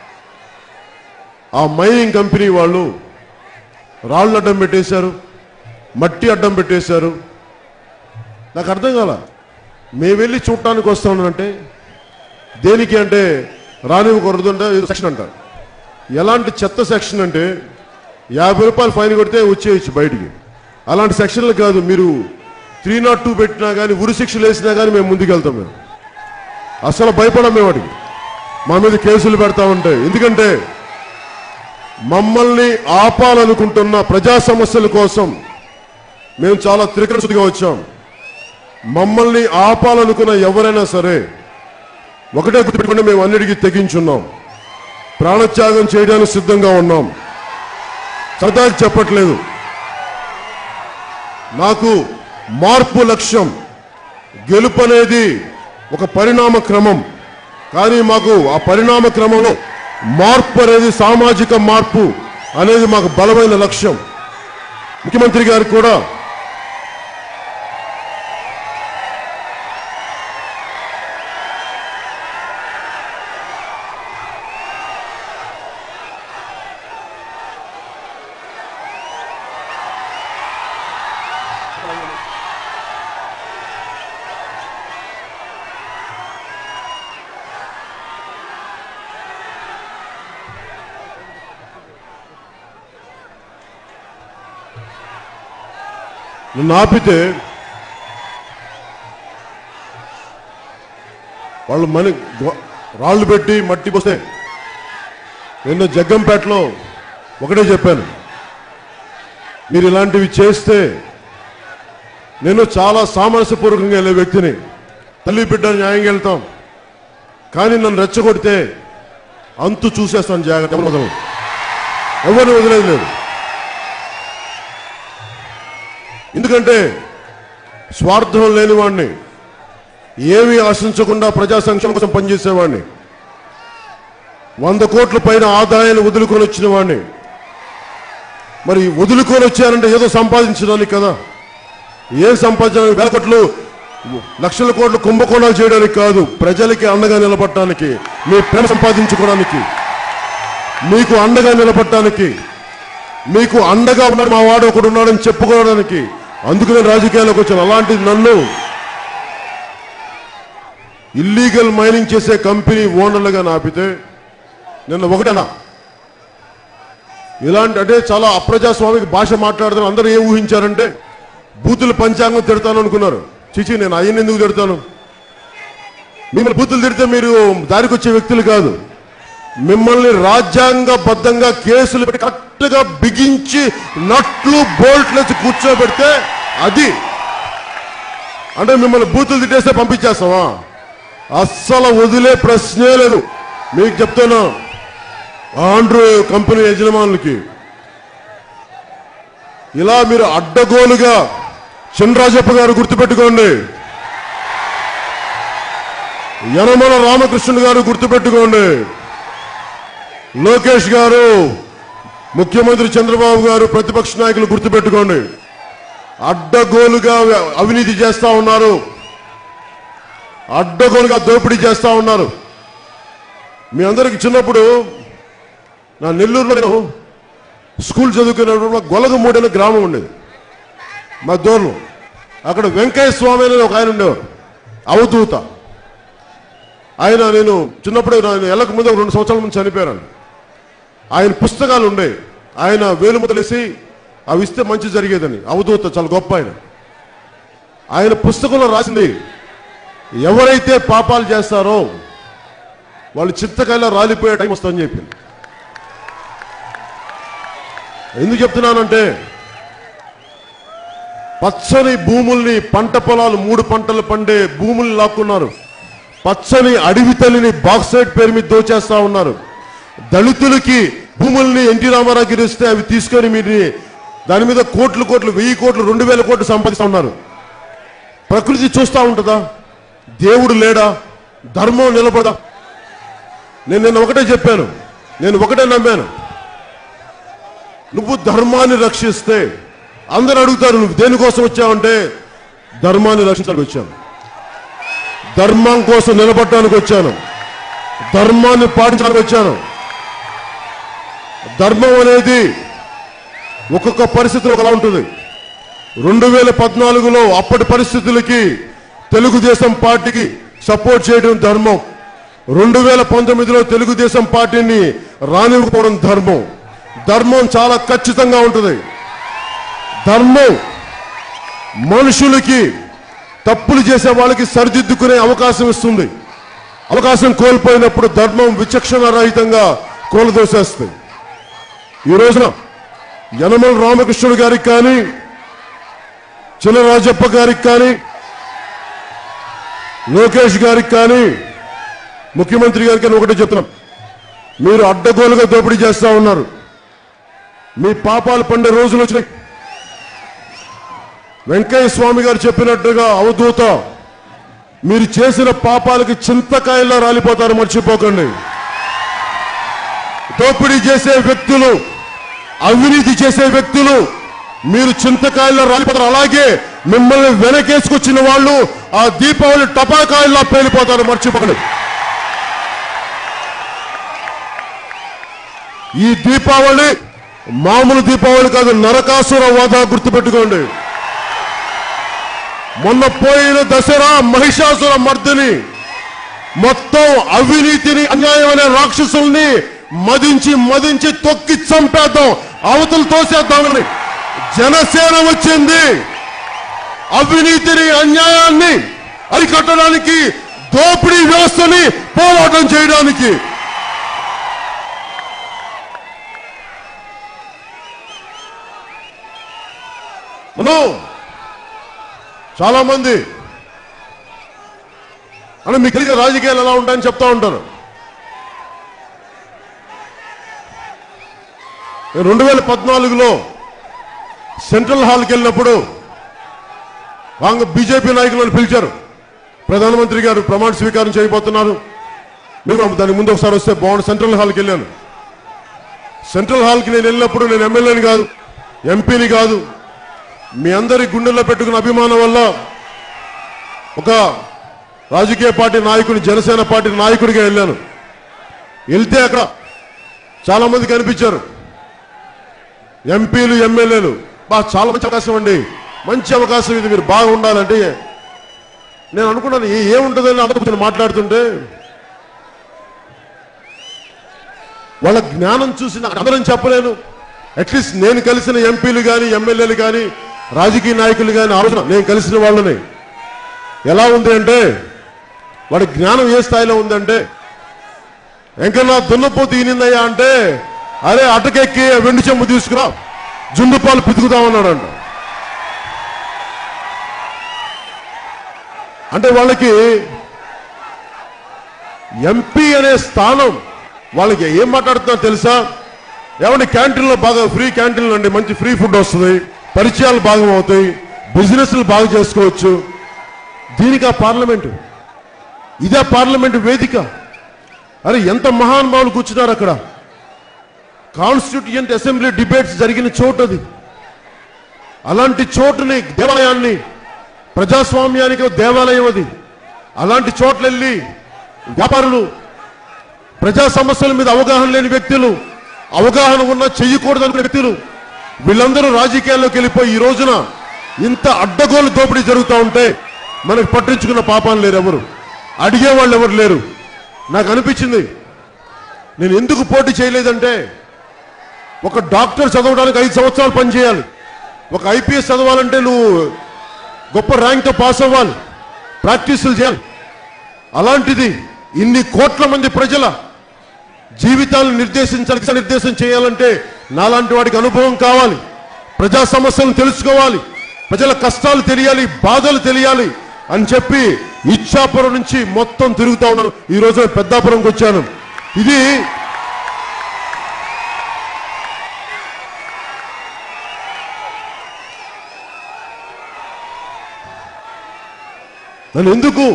Speaker 2: ఆ మైనింగ్ కంపెనీ వాళ్ళు రాళ్ళు అడ్డం పెట్టేశారు, మట్టి అడ్డం పెట్టేశారు. నాకు అర్థం కాల. మేము వెళ్ళి చూడటానికి వస్తానంటే దేనికి అంటే రానివ్వకూడదు అంటే సెక్షన్ అంటారు. ఎలాంటి చెత్త సెక్షన్ అంటే యాభై రూపాయలు ఫైన్ కొడితే వచ్చేయచ్చు బయటికి. అలాంటి సెక్షన్లు కాదు. మీరు త్రీ నాట్ టూ పెట్టినా కానీ, ఉరి శిక్షలు వేసినా కానీ మేము ముందుకెళ్తాం. మేము అసలు భయపడం. మేము వాటికి మా మీద కేసులు పెడతా ఉంటాయి. ఎందుకంటే మమ్మల్ని ఆపాలనుకుంటున్న ప్రజా సమస్యల కోసం మేము చాలా త్రికరశుద్ధిగా వచ్చాం. మమ్మల్ని ఆపాలనుకున్న ఎవరైనా సరే ఒకటే గుర్తుపెట్టుకుంటే మేము అన్నిటికీ తెగించున్నాం, ప్రాణత్యాగం చేయడానికి సిద్ధంగా ఉన్నాం. సరదాకి చెప్పట్లేదు. నాకు మార్పు లక్ష్యం. గెలుపు అనేది ఒక పరిణామ క్రమం, కానీ మాకు ఆ పరిణామ క్రమంలో మార్పు అనేది, సామాజిక మార్పు అనేది మాకు బలమైన లక్ష్యం. ముఖ్యమంత్రి గారు కూడా నన్ను ఆపితే వాళ్ళు మని రాళ్ళు పెట్టి మట్టి పోస్తే నిన్న జగ్గంపేటలో ఒకటే చెప్పాను, మీరు ఇలాంటివి చేస్తే నేను చాలా సామరస్యపూర్వకంగా వెళ్ళే వ్యక్తిని, తల్లి బిడ్డ న్యాయంగా వెళ్తాం, కానీ నన్ను రెచ్చగొడితే అంతు చూసేస్తాను. జాగ్రత్త, వదలను, ఎవరిని వదిలేదు లేదు. ఎందుకంటే స్వార్థం లేనివాడిని, ఏమీ ఆశించకుండా ప్రజా సంక్షేమం కోసం పనిచేసేవాడిని, వంద కోట్ల పైన ఆదాయాన్ని వదులుకొని వచ్చిన వాడిని. మరి వదులుకొని వచ్చారంటే ఏదో సంపాదించడానికి కదా. ఏం సంపాదించడానికి? వేల కోట్లు, లక్షల కోట్లు కుంభకోణాలు చేయడానికి కాదు, ప్రజలకి అండగా నిలబడటానికి, మీ ప్రేమ సంపాదించుకోవడానికి, మీకు అండగా నిలబడటానికి, మీకు అండగా ఉన్నాడు మా వాడు ఒకడు ఉన్నాడని చెప్పుకోవడానికి. అందుకు నేను రాజకీయాల్లోకి వచ్చాను. అలాంటిది నన్ను ఇల్లీగల్ మైనింగ్ చేసే కంపెనీ ఓనర్లుగా నాపితే నిన్న ఒకటేనా ఇలాంటి అంటే చాలా అప్రజాస్వామిక భాష మాట్లాడుతున్నారు. అందరూ ఏం ఊహించారంటే బూతులు పంచాంగం తిడతాను అనుకున్నారు. చిచి, నేను అయ్యని ఎందుకు తిడతాను? మిమ్మల్ని బూతులు తిడితే మీరు దారికి వచ్చే వ్యక్తులు కాదు. మిమ్మల్ని రాజ్యాంగబద్ధంగా కేసులు పెట్టి కరెక్ట్గా బిగించి నట్లు బోల్ట్లేసి కూర్చోబెడితే అది అంటే మిమ్మల్ని బూతులు తిట్టేస్తే పంపించేస్తావా? అస్సలు వదిలే ప్రశ్నే లేదు. మీకు చెప్తాను, ఆండ్రూ కంపెనీ యజమానులకి ఇలా మీరు అడ్డగోలుగా చినరాజప్ప గారు గుర్తుపెట్టుకోండి, యనమల రామకృష్ణుడు గారు గుర్తుపెట్టుకోండి, లోకేష్ గారు, ముఖ్యమంత్రి చంద్రబాబు గారు, ప్రతిపక్ష నాయకులు గుర్తుపెట్టుకోండి. అడ్డగోలుగా అవినీతి చేస్తా ఉన్నారు, అడ్డగోలుగా దోపిడీ చేస్తా ఉన్నారు. మీ అందరికి చిన్నప్పుడు నా నెల్లూరులో స్కూల్ చదువుకునేటప్పుడు గొలగమూడి అనే గ్రామం ఉండేది మా దూరంలో. అక్కడ వెంకయ్య స్వామి అని ఒక ఆయన ఉండేవారు, అవధూత. ఆయన నేను చిన్నప్పుడు నేను ఎల్లక ముందు ఒక రెండు సంవత్సరాల ముందు చనిపోయాను. ఆయన పుస్తకాలు ఉండేవి, ఆయన వేలుముద్రలేసి అవి ఇస్తే మంచి జరిగేదని. అవధూత చాలా గొప్ప ఆయన. ఆయన పుస్తకంలో రాసింది, ఎవరైతే పాపాలు చేస్తారో వాళ్ళు చింతకాయలా రాలిపోయే టైం వస్తుందని చెప్పింది. ఎందుకు చెప్తున్నానంటే, పచ్చని భూముల్ని, పంట పొలాలు, మూడు పంటలు పండే భూముల్ని లాక్కున్నారు. పచ్చని అడవి తల్లిని బాక్సైట్ పేరు మీద దోచేస్తా ఉన్నారు. దళితులకి భూముల్ని ఎన్టీ రామారావు గిరిస్తే అవి తీసుకొని మీరు దాని మీద కోట్లు కోట్లు, వెయ్యి కోట్లు, రెండు వేల కోట్లు సంపాదిస్తూ ఉన్నారు. ప్రకృతి చూస్తూ ఉంటుందా? దేవుడు లేడా? ధర్మం నిలబడదా? నేను నేను ఒకటే చెప్పాను, నేను ఒకటే నమ్మాను, నువ్వు ధర్మాన్ని రక్షిస్తే అందరూ అడుగుతారు నువ్వు దేనికోసం వచ్చావంటే, ధర్మాన్ని రక్షించడానికి వచ్చాను, ధర్మం కోసం నిలబడటానికి వచ్చాను, ధర్మాన్ని పాటించడానికి వచ్చాను. ధర్మం అనేది ఒక్కొక్క పరిస్థితులు ఒకలా ఉంటుంది. రెండు వేల పద్నాలుగులో అప్పటి పరిస్థితులకి తెలుగుదేశం పార్టీకి సపోర్ట్ చేయడం ధర్మం. రెండు వేల పంతొమ్మిదిలో తెలుగుదేశం పార్టీని రానివ్వకపోవడం ధర్మం. ధర్మం చాలా ఖచ్చితంగా ఉంటుంది. ధర్మం మనుషులకి, తప్పులు చేసే వాళ్ళకి సరిదిద్దుకునే అవకాశం ఇస్తుంది. అవకాశం కోల్పోయినప్పుడు ధర్మం విచక్షణ రహితంగా కోలదోసేస్తుంది. ఈ రోజున యనమల రామకృష్ణుడు గారికి కానీ, చినరాజప్ప గారికి కానీ, లోకేష్ గారికి కానీ, ముఖ్యమంత్రి గారికి కానీ ఒకటే చెప్తున్నాం, మీరు అడ్డగోలుగా దోపిడీ చేస్తా ఉన్నారు. మీ పాపాలు పండే రోజులు వచ్చినాయి. వెంకయ్య స్వామి గారు చెప్పినట్టుగా అవధూత, మీరు చేసిన పాపాలకి చింతకాయల్లో రాలిపోతారు, మర్చిపోకండి. దోపిడీ చేసే వ్యక్తులు, అవినీతి చేసే వ్యక్తులు మీరు చింతకాయల్లో రాలిపోతారు. అలాగే మిమ్మల్ని వెనకేసుకొచ్చిన వాళ్ళు ఆ దీపావళి టపాకాయల్లో పేలిపోతారు, మర్చిపోకండి. ఈ దీపావళి మామూలు దీపావళి కాదు, నరకాసుర వధ, గుర్తుపెట్టుకోండి. మొన్న పోయిన దసరా మహిషాసుర మర్దిని, మొత్తం అవినీతిని, అన్యాయం అనే రాక్షసుల్ని మదించి మదించి తొక్కి చంపేద్దాం, అవతలు తోసేద్దామని జనసేన వచ్చింది. అవినీతిని, అన్యాయాన్ని అరికట్టడానికి, దోపిడీ వ్యవస్థని పోరాటం చేయడానికి. మనం చాలా మంది అంటే మీకు తెలియదు రాజకీయాలు ఎలా ఉంటాయని చెప్తా ఉంటారు. రెండు వేల పద్నాలుగులో సెంట్రల్ హాల్కి వెళ్ళినప్పుడు బీజేపీ నాయకులను పిలిచారు. ప్రధానమంత్రి గారు ప్రమాణ స్వీకారం చేయబోతున్నారు, మీరు దానికి ముందు ఒకసారి వస్తే బాగుండు. సెంట్రల్ హాల్కి వెళ్ళాను. సెంట్రల్ హాల్కి నేను వెళ్ళినప్పుడు నేను ఎమ్మెల్యేని కాదు, ఎంపీని కాదు, మీ అందరి గుండెల్లో పెట్టుకున్న అభిమానం వల్ల ఒక రాజకీయ పార్టీ నాయకుడి, జనసేన పార్టీ నాయకుడిగా వెళ్ళాను. వెళ్తే అక్కడ చాలా మంది కనిపించారు, ఎంపీలు, ఎమ్మెల్యేలు. బా చాలా మంచి అవకాశం అండి, మంచి అవకాశం ఇది, మీరు బాగా ఉండాలంటే. నేను అనుకున్నాను ఏముంటుందని అందరూ మాట్లాడుతుంటే వాళ్ళ జ్ఞానం చూసి నాకు అందరం చెప్పలేను. అట్లీస్ట్ నేను కలిసిన ఎంపీలు కానీ, ఎమ్మెల్యేలు కానీ, రాజకీయ నాయకులు కానీ ఆలోచన నేను కలిసిన వాళ్ళని ఎలా ఉంది అంటే వాడి జ్ఞానం ఏ స్థాయిలో ఉందంటే ఎంకన్నా దున్నపోతు ఈనిందయ్యా అంటే అరే అటకెక్కి వెండి చెంబు తీసుకురా జుండు పాలు పితుకుతామన్నాడంట. అంటే వాళ్ళకి ఎంపీ అనే స్థానం వాళ్ళకి ఏం మాట్లాడుతున్నా తెలుసా? ఏమంటే క్యాంటీన్లో బాగా ఫ్రీ క్యాంటీన్లు అండి, మంచి ఫ్రీ ఫుడ్ వస్తుంది, పరిచయాలు బాగా అవుతాయి, బిజినెస్లు బాగా చేసుకోవచ్చు. దీనికి ఆ పార్లమెంటు, ఇదే పార్లమెంటు వేదిక. అరే ఎంత మహానుభావులు కూర్చున్నారు అక్కడ. కాన్స్టిట్యూయెంట్ అసెంబ్లీ డిబేట్స్ జరిగిన చోటు అది. అలాంటి చోటుని, దేవాలయాన్ని, ప్రజాస్వామ్యానికి దేవాలయం అది. అలాంటి చోట్ల వెళ్ళి వ్యాపారులు, ప్రజా సమస్యల మీద అవగాహన లేని వ్యక్తులు, అవగాహన ఉన్న చెయ్యకూడదనుకునే వ్యక్తులు, వీళ్ళందరూ రాజకీయాల్లోకి వెళ్ళిపోయి ఈ రోజున ఇంత అడ్డగోలు దోపిడీ జరుగుతూ ఉంటే మనకు పట్టించుకున్న పాపాలు లేరు, ఎవరు అడిగేవాళ్ళు ఎవరు లేరు. నాకు అనిపించింది నేను ఎందుకు పోటీ చేయలేదంటే, ఒక డాక్టర్ చదవడానికి ఐదు సంవత్సరాలు పనిచేయాలి, ఒక ఐపీఎస్ చదవాలంటే నువ్వు గొప్ప ర్యాంక్తో పాస్ అవ్వాలి, ప్రాక్టీసులు చేయాలి. అలాంటిది ఇన్ని కోట్ల మంది ప్రజల జీవితాలను నిర్దేశించాలి, నిర్దేశం చేయాలంటే నాలాంటి వాడికి అనుభవం కావాలి, ప్రజా సమస్యలను తెలుసుకోవాలి, ప్రజల కష్టాలు తెలియాలి, బాధలు తెలియాలి అని చెప్పి ఇచ్చాపురం నుంచి మొత్తం తిరుగుతా ఉన్నాను. ఈ రోజు పెద్దాపురంకి వచ్చాను. ఇది నన్ను ఎందుకు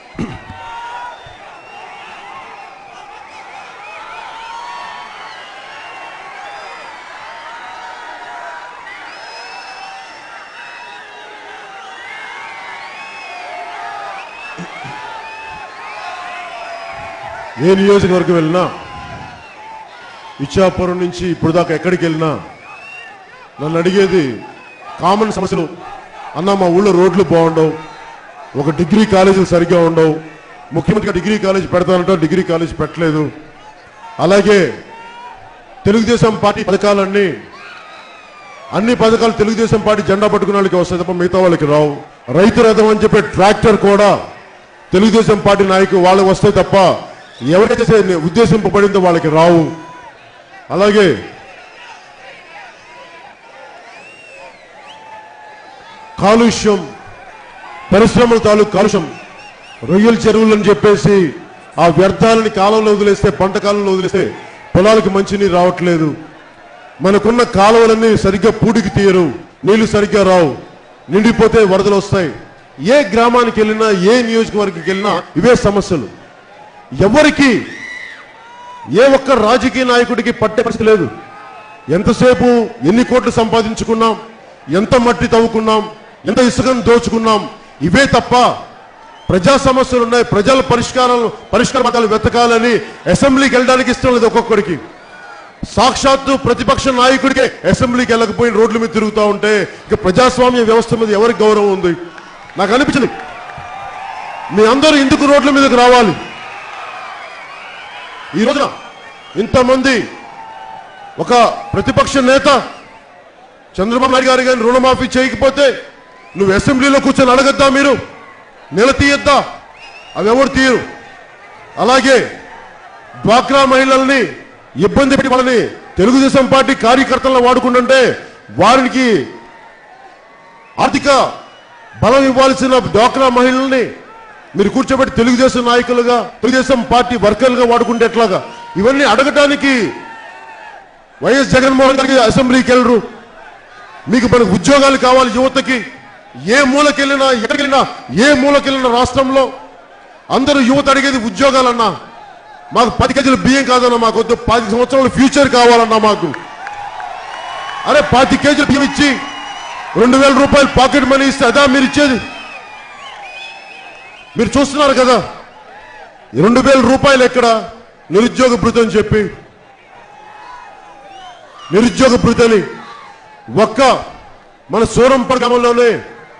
Speaker 2: ఏ నియోజకవర్గం వెళ్ళినా, ఇచ్చాపురం నుంచి ఇప్పుడు దాకా ఎక్కడికి వెళ్ళినా నన్ను అడిగేది కామన్ సమస్యలు. అన్న మా ఊళ్ళో రోడ్లు బాగుండవు, ఒక డిగ్రీ కాలేజీలు సరిగ్గా ఉండవు, ముఖ్యమంత్రిగా డిగ్రీ కాలేజీ పెడతానంటే డిగ్రీ కాలేజీ పెట్టలేదు. అలాగే తెలుగుదేశం పార్టీ పథకాలన్నీ అన్ని పథకాలు తెలుగుదేశం పార్టీ జెండా పట్టుకున్న వాళ్ళకి వస్తాయి తప్ప మిగతా వాళ్ళకి రావు. రైతు రథం అని చెప్పే ట్రాక్టర్ కూడా తెలుగుదేశం పార్టీ నాయకులు వాళ్ళకి వస్తాయి తప్ప ఎవరికైతే ఉద్దేశింపబడిందో వాళ్ళకి రావు. అలాగే కాలుష్యం, పరిశ్రమల తాలూకు కాలుష్యం, రొయ్యల చెరువులు అని చెప్పేసి ఆ వ్యర్థాలని కాలంలో వదిలేస్తే, పంట కాలంలో వదిలేస్తే పొలాలకు మంచినీరు రావట్లేదు. మనకున్న కాలువలన్నీ సరిగ్గా పూడికి తీయరు, నీళ్లు సరిగ్గా రావు, నిండిపోతే వరదలు వస్తాయి. ఏ గ్రామానికి వెళ్ళినా, ఏ నియోజకవర్గానికి వెళ్ళినా ఇవే సమస్యలు. ఎవరికి, ఏ ఒక్క రాజకీయ నాయకుడికి పట్టే పరిస్థితి లేదు. ఎంతసేపు ఎన్ని కోట్లు సంపాదించుకున్నాం, ఎంత మట్టి తవ్వుకున్నాం, ఎంత ఇసుకను దోచుకున్నాం, ఇవే తప్ప ప్రజా సమస్యలు ఉన్నాయి, ప్రజల పరిష్కారాలు పరిష్కార మార్గాలు వెతకాలని అసెంబ్లీకి వెళ్ళడానికి ఇష్టం లేదు ఒక్కొక్కడికి. సాక్షాత్తు ప్రతిపక్ష నాయకుడికే అసెంబ్లీకి వెళ్ళకపోయిన రోడ్ల మీద తిరుగుతూ ఉంటే ఇక ప్రజాస్వామ్య వ్యవస్థ మీద ఎవరికి గౌరవం ఉంది? నాకు అనిపించింది మీ అందరూ ఎందుకు రోడ్ల మీదకి రావాలి. ఈ రోజున ఇంతమంది, ఒక ప్రతిపక్ష నేత చంద్రబాబు నాయుడు గారు కానీ రుణమాఫీ చేయకపోతే నువ్వు అసెంబ్లీలో కూర్చొని అడగద్దా, మీరు నిల తీయద్దా? అవి ఎవరు తీయరు. అలాగే డ్వాక్రా మహిళల్ని ఇబ్బంది పెట్టి వాళ్ళని తెలుగుదేశం పార్టీ కార్యకర్తలను వాడుకుంటుంటే వారికి ఆర్థిక బలం ఇవ్వాల్సిన డ్వాక్రా మహిళల్ని మీరు కూర్చోబెట్టి తెలుగుదేశం నాయకులుగా, తెలుగుదేశం పార్టీ వర్కర్లుగా వాడుకుంటే ఎట్లాగా? ఇవన్నీ అడగటానికి వైఎస్ జగన్మోహన్ గారికి అసెంబ్లీకి వెళ్ళరు. మీకు మన ఉద్యోగాలు కావాలి యువతకి. ఏ మూలకెళ్ళినా, ఎక్కడికెళ్ళినా, ఏ మూలకెళ్ళిన రాష్ట్రంలో అందరూ యువత అడిగేది ఉద్యోగాలన్నా. మాకు పది కేజీలు బియ్యం కాదన్నా, మాకు వద్దు, పది సంవత్సరాల ఫ్యూచర్ కావాలన్నా మాకు. అరే పది కేజీలు బియ్యం ఇచ్చి రెండు వేల రూపాయలు పాకెట్ మనీ ఇస్తే అదా మీరు ఇచ్చేది? మీరు చూస్తున్నారు కదా, రెండు వేల రూపాయలు ఎక్కడ? నిరుద్యోగ భృతి అని చెప్పి, నిరుద్యోగ భృతి అని ఒక్క మన సూరంపడ గ్రామంలోనే,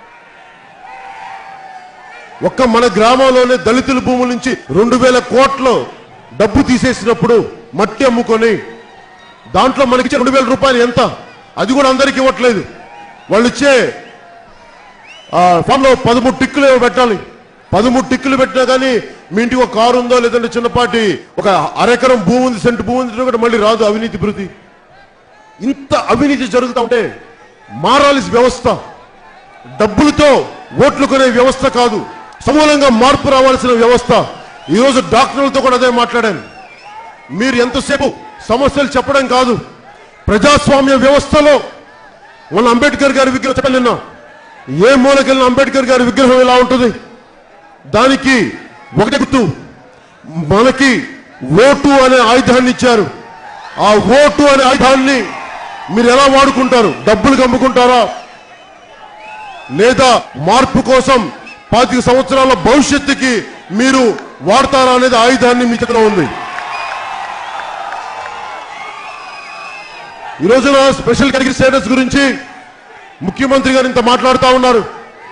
Speaker 2: ఒక్క మన గ్రామంలోనే దళితుల భూముల నుంచి రెండు వేల కోట్లు డబ్బు తీసేసినప్పుడు మట్టి అమ్ముకొని దాంట్లో మనకి రెండు వేల రూపాయలు ఎంత? అది కూడా అందరికి ఇవ్వట్లేదు. వాళ్ళు ఇచ్చే ఫండ్లో పదమూడు టిక్కులు పెట్టాలి. పదమూడు టిక్కులు పెట్టినా కానీ మీ ఇంటికి ఒక కారు ఉందో లేదంటే చిన్నపాటి ఒక అరెకరం భూమి ఉంది, సెంటు భూమి ఉంది కూడా మళ్ళీ రాదు అవినీతి భృతి. ఇంత అవినీతి జరుగుతూ ఉంటే మారాలి వ్యవస్థ. డబ్బులతో ఓట్లు కొనే వ్యవస్థ కాదు, సమూలంగా మార్పు రావాల్సిన వ్యవస్థ. ఈరోజు డాక్టర్లతో కూడా అదే మాట్లాడాను. మీరు ఎంతసేపు సమస్యలు చెప్పడం కాదు, ప్రజాస్వామ్య వ్యవస్థలో మన అంబేద్కర్ గారి విగ్రహం చెప్పాను నిన్న. ఏ మూలకెళ్ళిన అంబేద్కర్ గారి విగ్రహం ఎలా ఉంటుంది? దానికి ఒకటి గుర్తు, మనకి ఓటు అనే ఆయుధాన్ని ఇచ్చారు. ఆ ఓటు అనే ఆయుధాన్ని మీరు ఎలా వాడుకుంటారు? డబ్బులు అమ్ముకుంటారా లేదా మార్పు కోసం పాతిక సంవత్సరాల భవిష్యత్తుకి మీరు వాడతారా అనేది ఆయుధాన్ని మీ చేతిలో ఉంది. ఈ రోజున స్పెషల్ కేటగిరీ స్టేటస్ గురించి ముఖ్యమంత్రి గారు ఇంత మాట్లాడుతూ ఉన్నారు.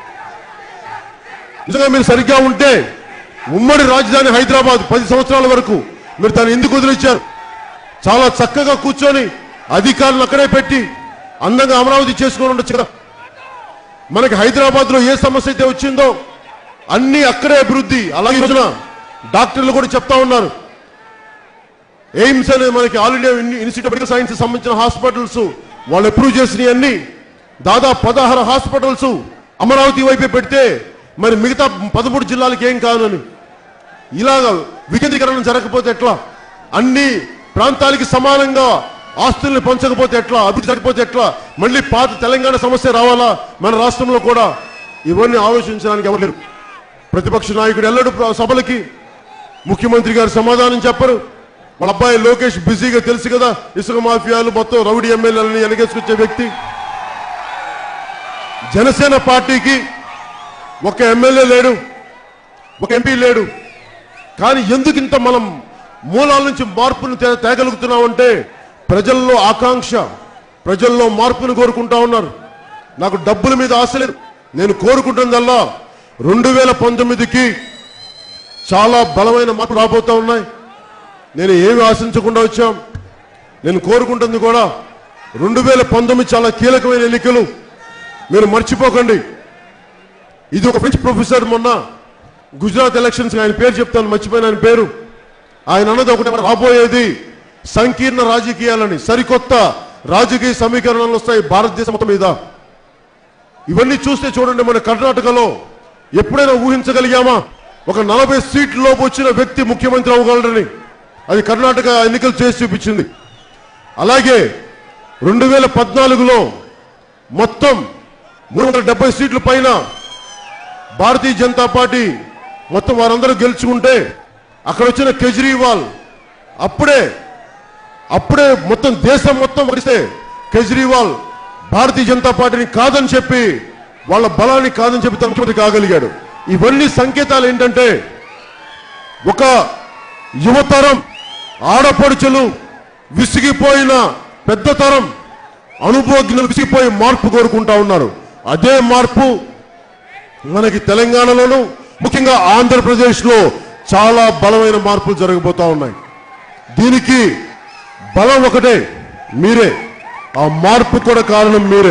Speaker 2: నిజంగా మీరు సరిగ్గా ఉంటే ఉమ్మడి రాజధాని హైదరాబాద్ పది సంవత్సరాల వరకు మీరు దాన్ని ఎందుకు వదిలిచ్చారు? చాలా చక్కగా కూర్చొని అధికారులు అక్కడే పెట్టి అందంగా అమరావతి చేసుకొని ఉండొచ్చు కదా. మనకి హైదరాబాద్ లో ఏ సమస్య అయితే వచ్చిందో అన్ని అక్కడే అభివృద్ధి. అలాగే రోజున డాక్టర్లు కూడా చెప్తా ఉన్నారు, ఎయిమ్స్ అనే మనకి all India institute of medical science సంబంధించిన హాస్పిటల్స్ వాళ్ళు అప్రూవ్ చేసినవి అన్ని దాదాపు పదహారు హాస్పిటల్స్ అమరావతి వైపే పెడితే మరి మిగతా పదమూడు జిల్లాలకు ఏం కాదని. ఇలాగ వికేంద్రీకరణ జరగకపోతే ఎట్లా? అన్ని ప్రాంతాలకి సమానంగా ఆస్తుల్ని పంచకపోతే ఎట్లా? అభివృద్ధి జరగకపోతే ఎట్లా? మళ్ళీ పాత తెలంగాణ సమస్య రావాలా మన రాష్ట్రంలో కూడా? ఇవన్నీ ఆలోచించడానికి ఎవరు లేరు. ప్రతిపక్ష నాయకుడు ఎల్లడు సభలకి ముఖ్యమంత్రి గారు సమాధానం చెప్పరు. వాళ్ళ అబ్బాయి లోకేష్ బిజీగా తెలుసు కదా, ఇసుక మాఫియాలు మొత్తం రౌడీ ఎమ్మెల్యేలని వెనకేసుకొచ్చే వ్యక్తి. జనసేన పార్టీకి ఒక ఎమ్మెల్యే లేడు, ఒక ఎంపీ లేడు. కానీ ఎందుకు ఇంత మనం మూలాల నుంచి మార్పును తేగలుగుతున్నామంటే ప్రజల్లో ఆకాంక్ష, ప్రజల్లో మార్పును కోరుకుంటా ఉన్నారు. నాకు డబ్బుల మీద ఆశ లేదు. నేను కోరుకుంటుందల్లా రెండు వేల పంతొమ్మిదికి చాలా బలమైన మార్పు రాబోతా ఉన్నాయి. నేను ఏమి ఆశించకుండా వచ్చాం. నేను కోరుకుంటుంది కూడా రెండు వేల పంతొమ్మిది చాలా కీలకమైన ఎన్నికలు. మీరు మర్చిపోకండి. ఇది ఒక ఫ్రెంచ్ ప్రొఫెసర్ మొన్న గుజరాత్ ఎలక్షన్స్, ఆయన పేరు చెప్తాను మర్చిపోయిన ఆయన పేరు. ఆయన అన్నది ఒకటి, రాబోయేది సంకీర్ణ రాజకీయాలని, సరికొత్త రాజకీయ సమీకరణలు వస్తాయి భారతదేశం మొత్తం మీద. ఇవన్నీ చూస్తే చూడండి, మన కర్ణాటకలో ఎప్పుడైనా ఊహించగలిగామా ఒక నలభై సీట్లలోపు వచ్చిన వ్యక్తి ముఖ్యమంత్రి అవ్వగలరని? అది కర్ణాటక ఎన్నికలు చేసి చూపించింది. అలాగే రెండు వేల పద్నాలుగులో మొత్తం మూడు వందల డెబ్బై సీట్ల పైన భారతీయ జనతా పార్టీ మొత్తం వారందరూ గెలుచుకుంటే అక్కడ వచ్చిన కేజ్రీవాల్ అప్పుడే అప్పుడే మొత్తం దేశం మొత్తం వరిస్తే కేజ్రీవాల్ భారతీయ జనతా పార్టీని కాదని చెప్పి, వాళ్ళ బలాన్ని కాదని చెప్పి తన ముఖ్యమంత్రి కాగలిగాడు. ఇవన్నీ సంకేతాలు ఏంటంటే ఒక యువతరం ఆడపడుచులు విసిగిపోయిన పెద్ద తరం అనుభవజ్ఞులు విసిగిపోయి మార్పు కోరుకుంటా ఉన్నారు. అదే మార్పు మనకి తెలంగాణలోను ముఖ్యంగా ఆంధ్రప్రదేశ్ లో చాలా బలమైన మార్పులు జరగబోతా ఉన్నాయి. దీనికి బలం ఒకటే, మీరే. ఆ మార్పు కూడా కారణం మీరే,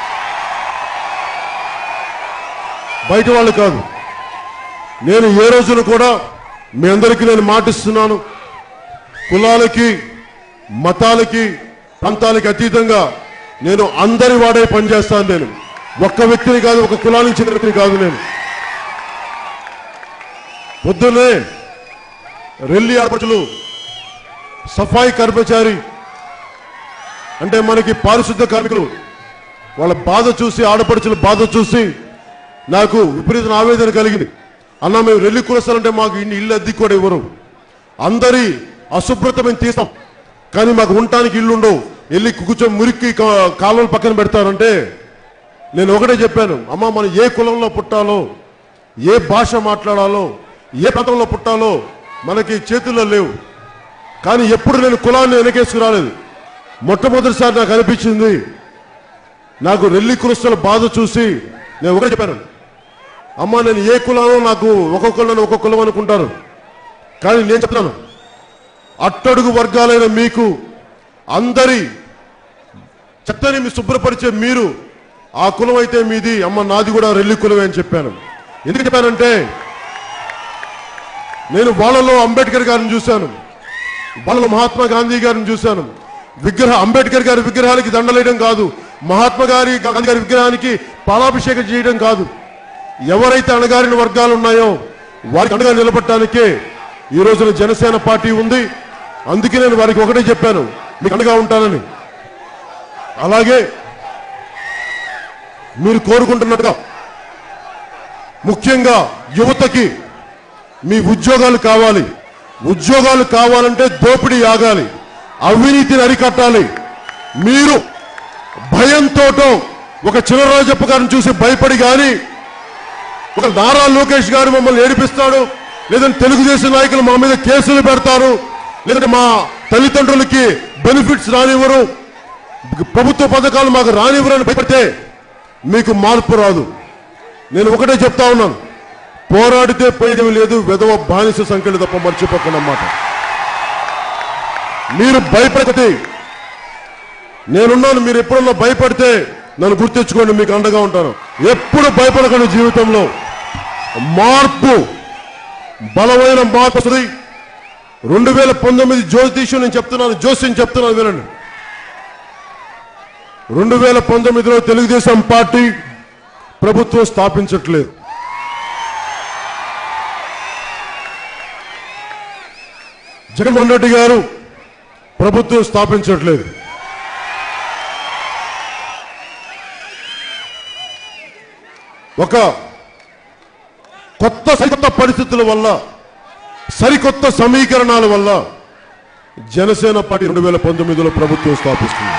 Speaker 2: బయట వాళ్ళు కాదు. నేను ఏ రోజున కూడా మీ అందరికీ నేను మాటిస్తున్నాను, కులాలకి మతాలకి ప్రాంతాలకి అతీతంగా నేను అందరి వాడే పనిచేస్తాను. నేను ఒక్క వ్యక్తిని కాదు, ఒక కులానికి చెందిన వ్యక్తిని కాదు. నేను పొద్దున్నే రెల్లి ఆడపడుచులు సఫాయి కర్మచారి అంటే మనకి పారిశుద్ధ కార్మికులు వాళ్ళ బాధ చూసి, ఆడపడుచుల బాధ చూసి నాకు విపరీత ఆవేదన కలిగింది. అన్న, మేము రెల్లి కులస్తాలంటే మాకు ఇల్లు అద్దె కూడా ఇవ్వరు, అందరి అశుభ్రత మేము తీస్తాం, కానీ మాకు ఉండటానికి ఇల్లు ఉండవు, వెళ్ళి కూర్చొని మురికి కాలువలు పక్కన పెడతారంటే నేను ఒకటే చెప్పాను, అమ్మ మనం ఏ కులంలో పుట్టాలో, ఏ భాష మాట్లాడాలో, ఏ ప్రాంతంలో పుట్టాలో మనకి చేతుల్లో లేవు. కానీ ఎప్పుడు నేను కులాన్ని వెనకేసుకురాలేదు. మొట్టమొదటిసారి నాకు అనిపించింది, నాకు రెల్లి కులస్తుల బాధ చూసి నేను ఒకటే చెప్పాను, అమ్మ నేను ఏ కులానో, నాకు ఒక్కొక్కరు ఒక్కొక్క కులం అనుకుంటారు, కానీ నేను చెప్తాను అట్టడుగు వర్గాలైన మీకు అందరి చెత్తని మీ శుభ్రపరిచే మీరు ఆ కులం అయితే మీది, అమ్మ నాది కూడా రెల్లి కులమే అని చెప్పాను. ఎందుకు చెప్పానంటే నేను వాళ్ళలో అంబేద్కర్ గారిని చూశాను, వాళ్ళలో మహాత్మా గాంధీ గారిని చూశాను. విగ్రహ అంబేద్కర్ గారి విగ్రహానికి దండలేయడం కాదు, మహాత్మా గారి గాంధీ గారి విగ్రహానికి పాలాభిషేకం చేయడం కాదు. ఎవరైతే అణగారిన వర్గాలు ఉన్నాయో వారికి అండగా నిలబడటానికే ఈ రోజున జనసేన పార్టీ ఉంది. అందుకే నేను వారికి ఒకటే చెప్పాను, మీకు అండగా ఉంటానని. అలాగే మీరు కోరుకుంటున్నట్టుగా ముఖ్యంగా యువతకి మీ ఉద్యోగాలు కావాలి. ఉద్యోగాలు కావాలంటే దోపిడీ ఆగాలి, అవినీతిని అరికట్టాలి. మీరు భయంతోటో ఒక చినరాజప్ప గారిని చూసి భయపడి కానీ, ఒక నారా లోకేష్ గారు మమ్మల్ని ఏడిపిస్తాడు, లేదంటే తెలుగుదేశం నాయకులు మా మీద కేసులు పెడతారు, లేదంటే మా తల్లిదండ్రులకి బెనిఫిట్స్ రానివ్వరు, ప్రభుత్వ పథకాలు మాకు రానివ్వరు అని భయపడితే మీకు మార్పు రాదు. నేను ఒకటే చెప్తా ఉన్నాను, పోరాడితే పోయేది లేదు, వెధవ బానిస సంఖ్యలు తప్ప మర్చిపోకుండా అన్నమాట. మీరు భయపడితే నేనున్నాను, మీరు ఎప్పుడన్నా భయపడితే నన్ను గుర్తించుకోండి, మీకు అండగా ఉంటాను. ఎప్పుడు భయపడకండి. జీవితంలో మార్పు, బలమైన మార్పు వస్తుంది. రెండు వేల పంతొమ్మిది జ్యోతిష్యం నేను చెప్తున్నాను, జోస్యం చెప్తున్నాను వినండి. రెండు వేల పంతొమ్మిదిలో తెలుగుదేశం పార్టీ ప్రభుత్వం స్థాపించట్లేదు. జగన్మోహన్ రెడ్డి గారు ప్రభుత్వం స్థాపించట్లేదు. ఒక కొత్త సరికొత్త పరిస్థితుల వల్ల, సరికొత్త సమీకరణాల వల్ల జనసేన పార్టీ రెండు వేల పంతొమ్మిదిలో ప్రభుత్వం స్థాపిస్తుంది.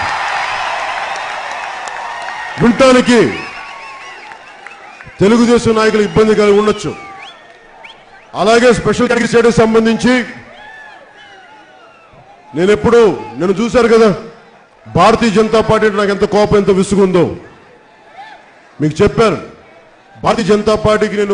Speaker 2: వినటానికి తెలుగుదేశం నాయకులు ఇబ్బంది కలిగి ఉండొచ్చు. అలాగే స్పెషల్ కేటగిరీ స్టేటస్ సంబంధించి నేను ఎప్పుడు నేను చూశారు కదా, భారతీయ జనతా పార్టీ అంటే నాకు ఎంత కోపం, ఎంత విసుగుందో మీకు చెప్పాను. భారతీయ జనతా పార్టీకి నేను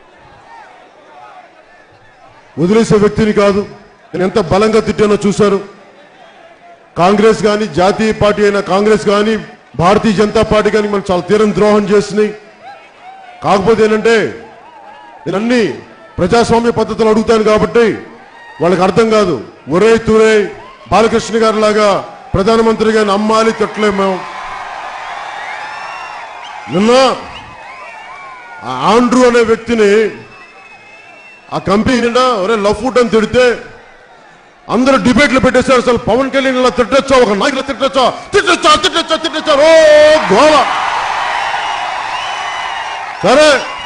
Speaker 2: వదిలేసే వ్యక్తిని కాదు. నేను ఎంత బలంగా తిట్టానో చూశారు. కాంగ్రెస్ కానీ, జాతీయ పార్టీ అయిన కాంగ్రెస్ కానీ, భారతీయ జనతా పార్టీ కానీ మనం చాలా తీరం ద్రోహం చేసినాయి. కాకపోతే ఏంటంటే నేను అన్ని ప్రజాస్వామ్య పద్ధతులు అడుగుతాను కాబట్టి వాళ్ళకి అర్థం కాదు. ఒరే తురే బాలకృష్ణ గారి లాగా ప్రధానమంత్రి గారిని అమ్మాలి, తిట్టలేము మేము. నిన్న ఆండ్రూ అనే వ్యక్తిని ఆ కంపెనీ నిండా ఒరే లఫ్ట్ అని తిడితే అందరూ డిబేట్లు పెట్టేశారు. అసలు పవన్ కళ్యాణ్ ఇలా తిట్టొచ్చా, ఒక నాయకులు తిట్టొచ్చా, తిట్టొచ్చా తిట్టొచ్చా తిట్టొచ్చా ఓ గోల. సరే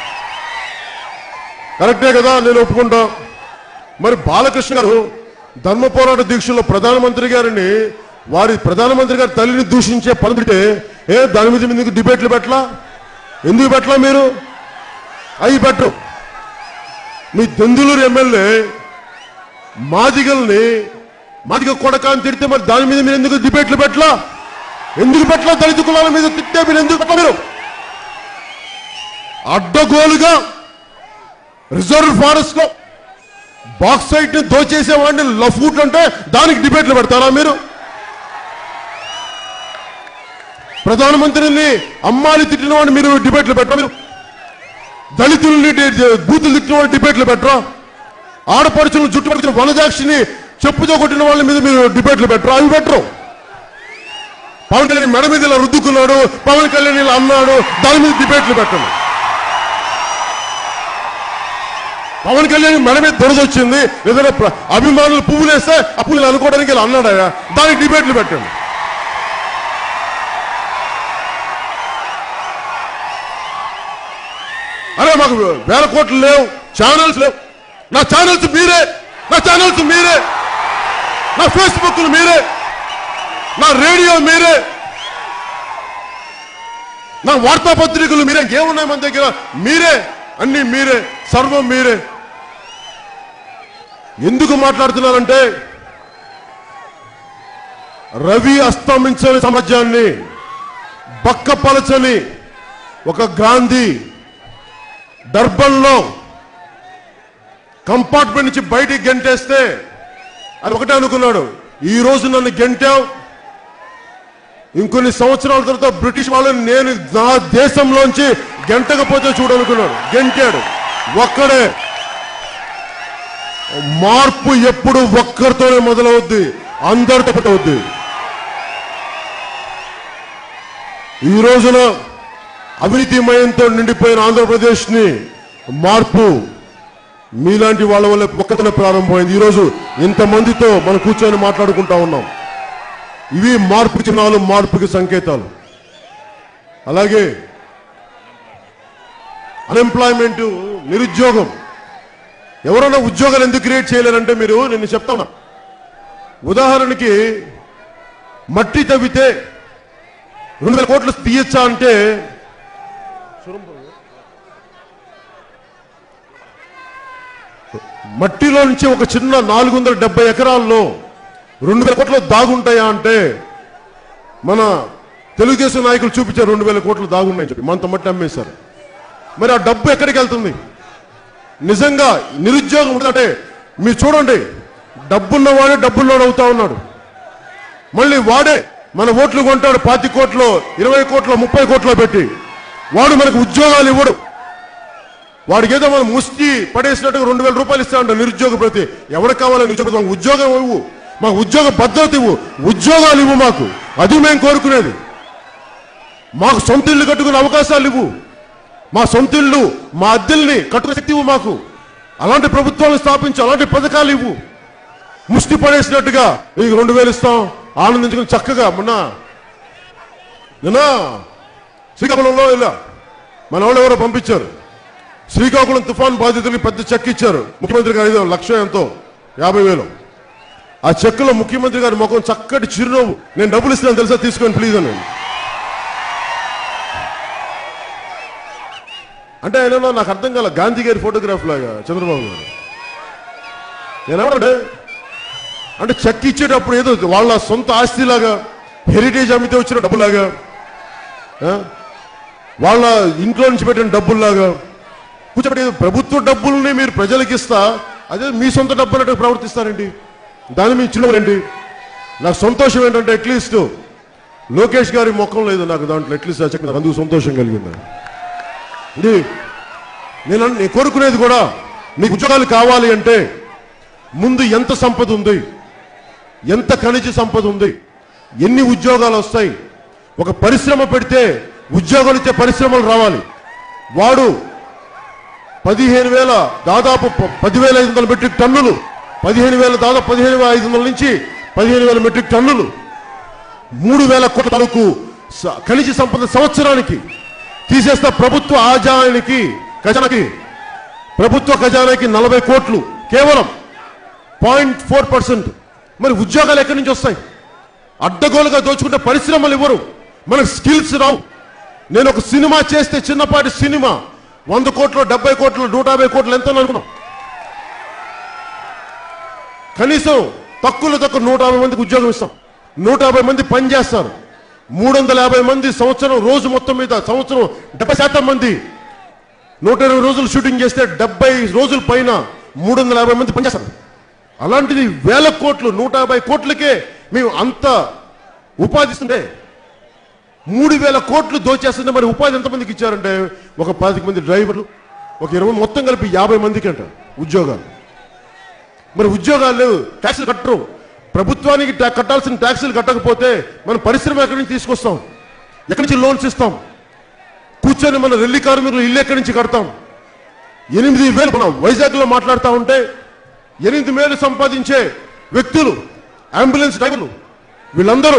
Speaker 2: కరెక్టే కదా, నేను ఒప్పుకుంటా. మరి బాలకృష్ణ గారు ధర్మ పోరాట దీక్షలో ప్రధానమంత్రి గారిని, వారి ప్రధానమంత్రి గారి తల్లిని దూషించే పనిపితే ఏ దాని మీద ఎందుకు డిబేట్లు పెట్టలా? ఎందుకు పెట్టలా? మీరు అవి పెట్టరు. మీ దెందులూరు ఎమ్మెల్యే మాదిగల్ని మాదిగ కొడక అని తిడితే మరి దాని మీద మీరు ఎందుకు డిబేట్లు పెట్టలా? ఎందుకు పెట్టలా? దళిత కులాల మీద తిట్టే మీరు ఎందుకు పెట్టలా? మీరు అడ్డగోలుగా రిజర్వ్ ఫారెస్ట్ లో బాక్సైట్ ని దోచేసేవాడిని లఫూట్ అంటే దానికి డిబేట్లు పెడతారా మీరు? ప్రధానమంత్రిని అమ్మాలి తిట్టిన వాడిని మీరు డిబేట్లు పెట్టరా? మీరు దళితుల్ని బూతులు తిట్టిన వాడిని డిబేట్లు పెట్టరా? ఆడపడుచులను చుట్టుపక్కల వనజాక్షిని చెప్పుతో కొట్టిన వాళ్ళ మీద మీరు డిబేట్లు పెట్టరా? అవి పెట్టరు. పవన్ కళ్యాణ్ మెడ మీద ఇలా రుద్దుకున్నాడు, పవన్ కళ్యాణ్ ఇలా అన్నాడు, దాని మీద డిబేట్లు పెట్టండి. పవన్ కళ్యాణ్ మెడ మీద దొరదొచ్చింది, ఏదైనా అభిమానులు పువ్వులు వేస్తే ఆ పువ్వులు అనుకోవడానికి ఇలా అన్నాడా, దానికి డిబేట్లు పెట్టండి. అరే మాకు వేల కోట్లు లేవు, ఛానల్స్ లేవు. నా ఛానల్స్ మీరే, నా ఛానల్స్ మీరే, నా ఫేస్బుక్లు మీరే, నా రేడియో మీరే, నా వార్తాపత్రికలు మీరే, ఏమున్నాయి మన దగ్గర? మీరే, అన్ని మీరే, సర్వం మీరే. ఎందుకు మాట్లాడుతున్నానంటే రవి అస్తమించని సమాజాన్ని బక్కపలచని ఒక గాంధీ డర్బన్లో కంపార్ట్మెంట్ నుంచి బయటికి గెంటేస్తే అది ఒకటే అనుకున్నాడు, ఈ రోజు నన్ను గెంటావు, ఇంకొన్ని సంవత్సరాల తర్వాత బ్రిటిష్ వాళ్ళని నేను నా దేశంలోంచి గెంటకపోతే చూడనుకున్నాడు, గెంటాడు. ఒక్కడే. మార్పు ఎప్పుడు ఒక్కరితోనే మొదలవుద్ది, అందరితో అవుద్ది. ఈ రోజున అవినీతిమయంతో నిండిపోయిన ఆంధ్రప్రదేశ్ ని మార్పు మీలాంటి వాళ్ళ వల్ల ఒక్కతనే ప్రారంభమైంది. ఈరోజు ఇంతమందితో మనం కూర్చొని మాట్లాడుకుంటా ఉన్నాం. ఇవి మార్పు చిహ్నాలు, మార్పుకి సంకేతాలు. అలాగే అన్ఎంప్లాయ్మెంట్, నిరుద్యోగం. ఎవరైనా ఉద్యోగాలు ఎందుకు క్రియేట్ చేయలేరంటే మీరు నేను చెప్తాను. ఉదాహరణకి మట్టి తవ్వితే రెండు వేల కోట్లు తీయచ్చా అంటే మట్టిలో నుంచి ఒక చిన్న నాలుగు వందల డెబ్బై ఎకరాల్లో రెండు వేల కోట్లు దాగుంటాయా అంటే మన తెలుగుదేశం నాయకులు చూపించారు రెండు వేల కోట్లు దాగున్నాయని చెప్పి మనతో మట్టి అమ్మేశారు. మరి ఆ డబ్బు ఎక్కడికి వెళ్తుంది? నిజంగా నిరుద్యోగం ఉందంటే మీరు చూడండి, డబ్బున్నవాడే డబ్బుల్లోనే అవుతా ఉన్నాడు. మళ్ళీ వాడే మన ఓట్లు కొంటాడు పాతి కోట్లు, ఇరవై కోట్లు, ముప్పై కోట్లు పెట్టి. వాడు మనకు ఉద్యోగాలు ఇవ్వడు. వాడికి ఏదో మనం ముష్టి పడేసినట్టుగా రెండు వేల రూపాయలు ఇస్తా ఉంటాం నిరుద్యోగ ప్రతి. ఎవరికి కావాలని నిరుద్యోగ? మాకు ఉద్యోగం ఇవ్వు, మాకు ఉద్యోగ భద్రత ఇవ్వు, ఉద్యోగాలు ఇవ్వు మాకు. అది మేము కోరుకునేది. మాకు సొంత ఇల్లు కట్టుకునే అవకాశాలు ఇవ్వు, మా సొంత ఇల్లు, మా అద్దెల్ని కట్టుకునే శక్తి ఇవ్వు మాకు. అలాంటి ప్రభుత్వాలను స్థాపించి అలాంటి పథకాలు ఇవ్వు. ముష్టి పడేసినట్టుగా ఈ రెండు వేలు ఇస్తాం ఆనందించుకుని చక్కగా. మొన్న నిన్న శ్రీకాకుళంలో ఇలా మన వాళ్ళు ఎవరో పంపించారు. శ్రీకాకుళం తుఫాన్ బాధితులకు పెద్ద చెక్ ఇచ్చారు ముఖ్యమంత్రి గారు, ఐదు లక్ష ఎంతో యాభై వేలు. ఆ చెక్కులో ముఖ్యమంత్రి గారి ముఖం చక్కటి చిరునవ్వు. నేను డబ్బులు ఇస్తున్నాను తెలుసా, తీసుకొని ప్లీజ్ అని. అంటే ఆయన నాకు అర్థం కాల, గాంధీ గారి ఫోటోగ్రాఫ్ లాగా చంద్రబాబు గారు. నేనేమంటే అంటే చెక్ ఇచ్చేటప్పుడు ఏదో వాళ్ళ సొంత ఆస్తిలాగా, హెరిటేజ్ అమ్మితే వచ్చిన డబ్బులాగా, వాళ్ళ ఇంట్లో నుంచి పెట్టిన డబ్బుల్లాగా కూర్చోబెట్టి ప్రభుత్వ డబ్బుల్ని మీరు ప్రజలకు ఇస్తా అదే మీ సొంత డబ్బు అన్నట్టు ప్రవర్తిస్తారండి. దాన్ని మీ చిన్నవారండి. నాకు సంతోషం ఏంటంటే అట్లీస్ట్ లోకేష్ గారి ముఖం లేదు నాకు దాంట్లో, అట్లీస్ట్ చెక్ అందుకు సంతోషం కలిగింది. ఇది నేను నేను కోరుకునేది కూడా, మీకు ఉద్యోగాలు కావాలి అంటే ముందు ఎంత సంపద ఉంది, ఎంత ఖనిజ సంపద ఉంది, ఎన్ని ఉద్యోగాలు వస్తాయి. ఒక పరిశ్రమ పెడితే ఉద్యోగాలు ఇచ్చే పరిశ్రమలు రావాలి. వాడు పదిహేను వేల దాదాపు పదివేల ఐదు వందల మెట్రిక్ టన్నులు, పదిహేను వేల దాదాపు పదిహేను వేల ఐదు వందల నుంచి పదిహేను వేల మెట్రిక్ టన్నులు, మూడు వేల కోట్ల వరకు ఖనిజ సంపద సంవత్సరానికి తీసేస్తా. ప్రభుత్వ ఆదాయానికి ఖజానాకి, ప్రభుత్వ ఖజానాకి నలభై కోట్లు, కేవలం పాయింట్ ఫోర్ పర్సెంట్. మరి ఉద్యోగాలు ఎక్కడి నుంచి వస్తాయి? అడ్డగోలుగా దోచుకుంటే పరిశ్రమలు ఇవ్వరు, మనకు స్కిల్స్ రావు. నేను ఒక సినిమా చేస్తే చిన్నపాటి సినిమా వంద కోట్లు, డెబ్బై కోట్లు, నూట యాభై కోట్లు ఎంతో అనుకున్నాం. కనీసం తక్కువలో తక్కువ నూట యాభై మందికి ఉద్యోగం ఇస్తాం. నూట యాభై మంది పని చేస్తారు. మూడు వందల యాభై మంది సంవత్సరం, రోజు మొత్తం మీద సంవత్సరం డెబ్బై శాతం మంది నూట ఇరవై రోజులు షూటింగ్ చేస్తే డెబ్బై రోజుల పైన మూడు వందల యాభై మంది పనిచేస్తారు. అలాంటిది వేల కోట్లు, నూట యాభై కోట్లకే మేము అంత ఉపాధిస్తుంటే మూడు వేల కోట్లు దోచేస్తుంటే మరి ఉపాధి ఎంతమందికి ఇచ్చారంటే ఒక పది మంది డ్రైవర్లు, ఒక ఇరవై, మొత్తం కలిపి యాభై మందికి అంట ఉద్యోగాలు. మరి ఉద్యోగాలు లేవు, ట్యాక్సులు కట్టరు. ప్రభుత్వానికి కట్టాల్సిన ట్యాక్సులు కట్టకపోతే మన పరిశ్రమ ఎక్కడి నుంచి తీసుకొస్తాం? ఎక్కడి నుంచి లోన్స్ ఇస్తాం? కూర్చొని మన రెల్లి కార్మికులు ఇల్లు ఎక్కడి నుంచి కడతాం? ఎనిమిది వేలు మనం వైజాగ్లో మాట్లాడుతూ ఉంటే ఎనిమిది వేలు సంపాదించే వ్యక్తులు, అంబులెన్స్ డ్రైవర్లు, వీళ్ళందరూ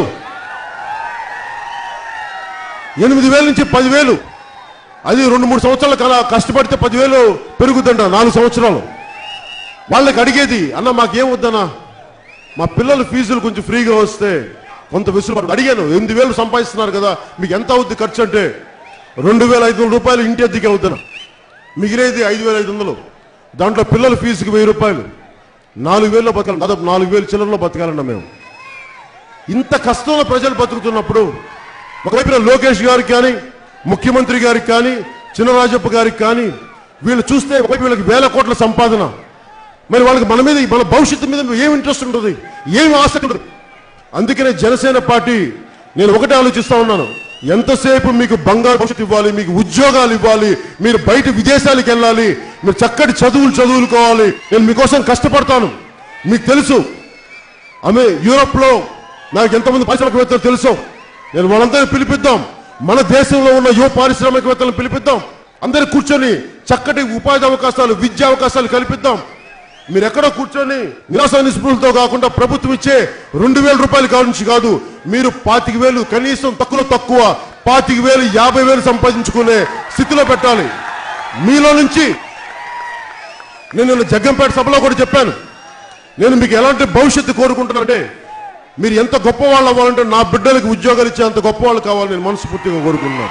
Speaker 2: ఎనిమిది వేల నుంచి పదివేలు, అది రెండు మూడు సంవత్సరాలు కలా కష్టపడితే పదివేలు పెరుగుతుంట నాలుగు సంవత్సరాలు. వాళ్ళకి అడిగేది, అన్న మాకేం వద్దన్నా, మా పిల్లల ఫీజులు కొంచెం ఫ్రీగా వస్తే కొంత వెసులుబాటు. అడిగాను, ఎనిమిది వేలు సంపాదిస్తున్నారు కదా, మీకు ఎంత అవుద్ది ఖర్చు అంటే రెండు వేల ఐదు వందల రూపాయలు ఇంటి అద్దెకి అవుతున్నా, మిగిలేది ఐదు వేల ఐదు వందలు. దాంట్లో పిల్లల ఫీజుకి వెయ్యి రూపాయలు, నాలుగు వేలలో బతకాలి, దాదాపు నాలుగు వేలు చిల్లరలో బతకాలన్నా మేము. ఇంత కష్టంలో ప్రజలు బతుకుతున్నప్పుడు ఒకవైపున లోకేష్ గారికి కానీ, ముఖ్యమంత్రి గారికి కానీ, చినరాజప్ప గారికి కానీ వీళ్ళు చూస్తే ఒకవైపు వీళ్ళకి వేల కోట్ల సంపాదన, మరి వాళ్ళకి మన మీద, మన భవిష్యత్తు మీద ఏం ఇంట్రెస్ట్ ఉంటుంది, ఏం ఆసక్తి ఉంటుంది? అందుకనే జనసేన పార్టీ నేను ఒకటే ఆలోచిస్తా ఉన్నాను, ఎంతసేపు మీకు బంగారు భవిష్యత్తు ఇవ్వాలి, మీకు ఉద్యోగాలు ఇవ్వాలి, మీరు బయట విదేశాలకు వెళ్ళాలి, మీరు చక్కటి చదువులు చదువుకోవాలి, నేను మీకోసం కష్టపడతాను. మీకు తెలుసు ఆమె యూరోప్ లో నాకు ఎంతమంది పారిశ్రామికవేత్తలు తెలుసు. నేను వాళ్ళందరినీ పిలిపిద్దాం, మన దేశంలో ఉన్న యువ పారిశ్రామికవేత్తలను పిలిపిద్దాం, అందరూ కూర్చొని చక్కటి ఉపాధి అవకాశాలు, విద్యా అవకాశాలు కల్పిద్దాం. మీరు ఎక్కడో కూర్చొని నిరాశ నిస్పృహలతో కాకుండా ప్రభుత్వం ఇచ్చే రెండు వేల రూపాయలు కావచ్చు కాదు, మీరు పాతిక వేలు కనీసం తక్కువ తక్కువ పాతిక వేలు యాభై వేలు సంపాదించుకునే స్థితిలో పెట్టాలి. మీలో నుంచి నేను జగ్గంపేట సభలో కూడా చెప్పాను, నేను మీకు ఎలాంటి భవిష్యత్తు కోరుకుంటున్నానంటే, మీరు ఎంత గొప్ప వాళ్ళు అవ్వాలంటే నా బిడ్డలకు ఉద్యోగాలు ఇచ్చే అంత గొప్ప వాళ్ళు కావాలని నేను మనస్ఫూర్తిగా కోరుకుంటున్నాను.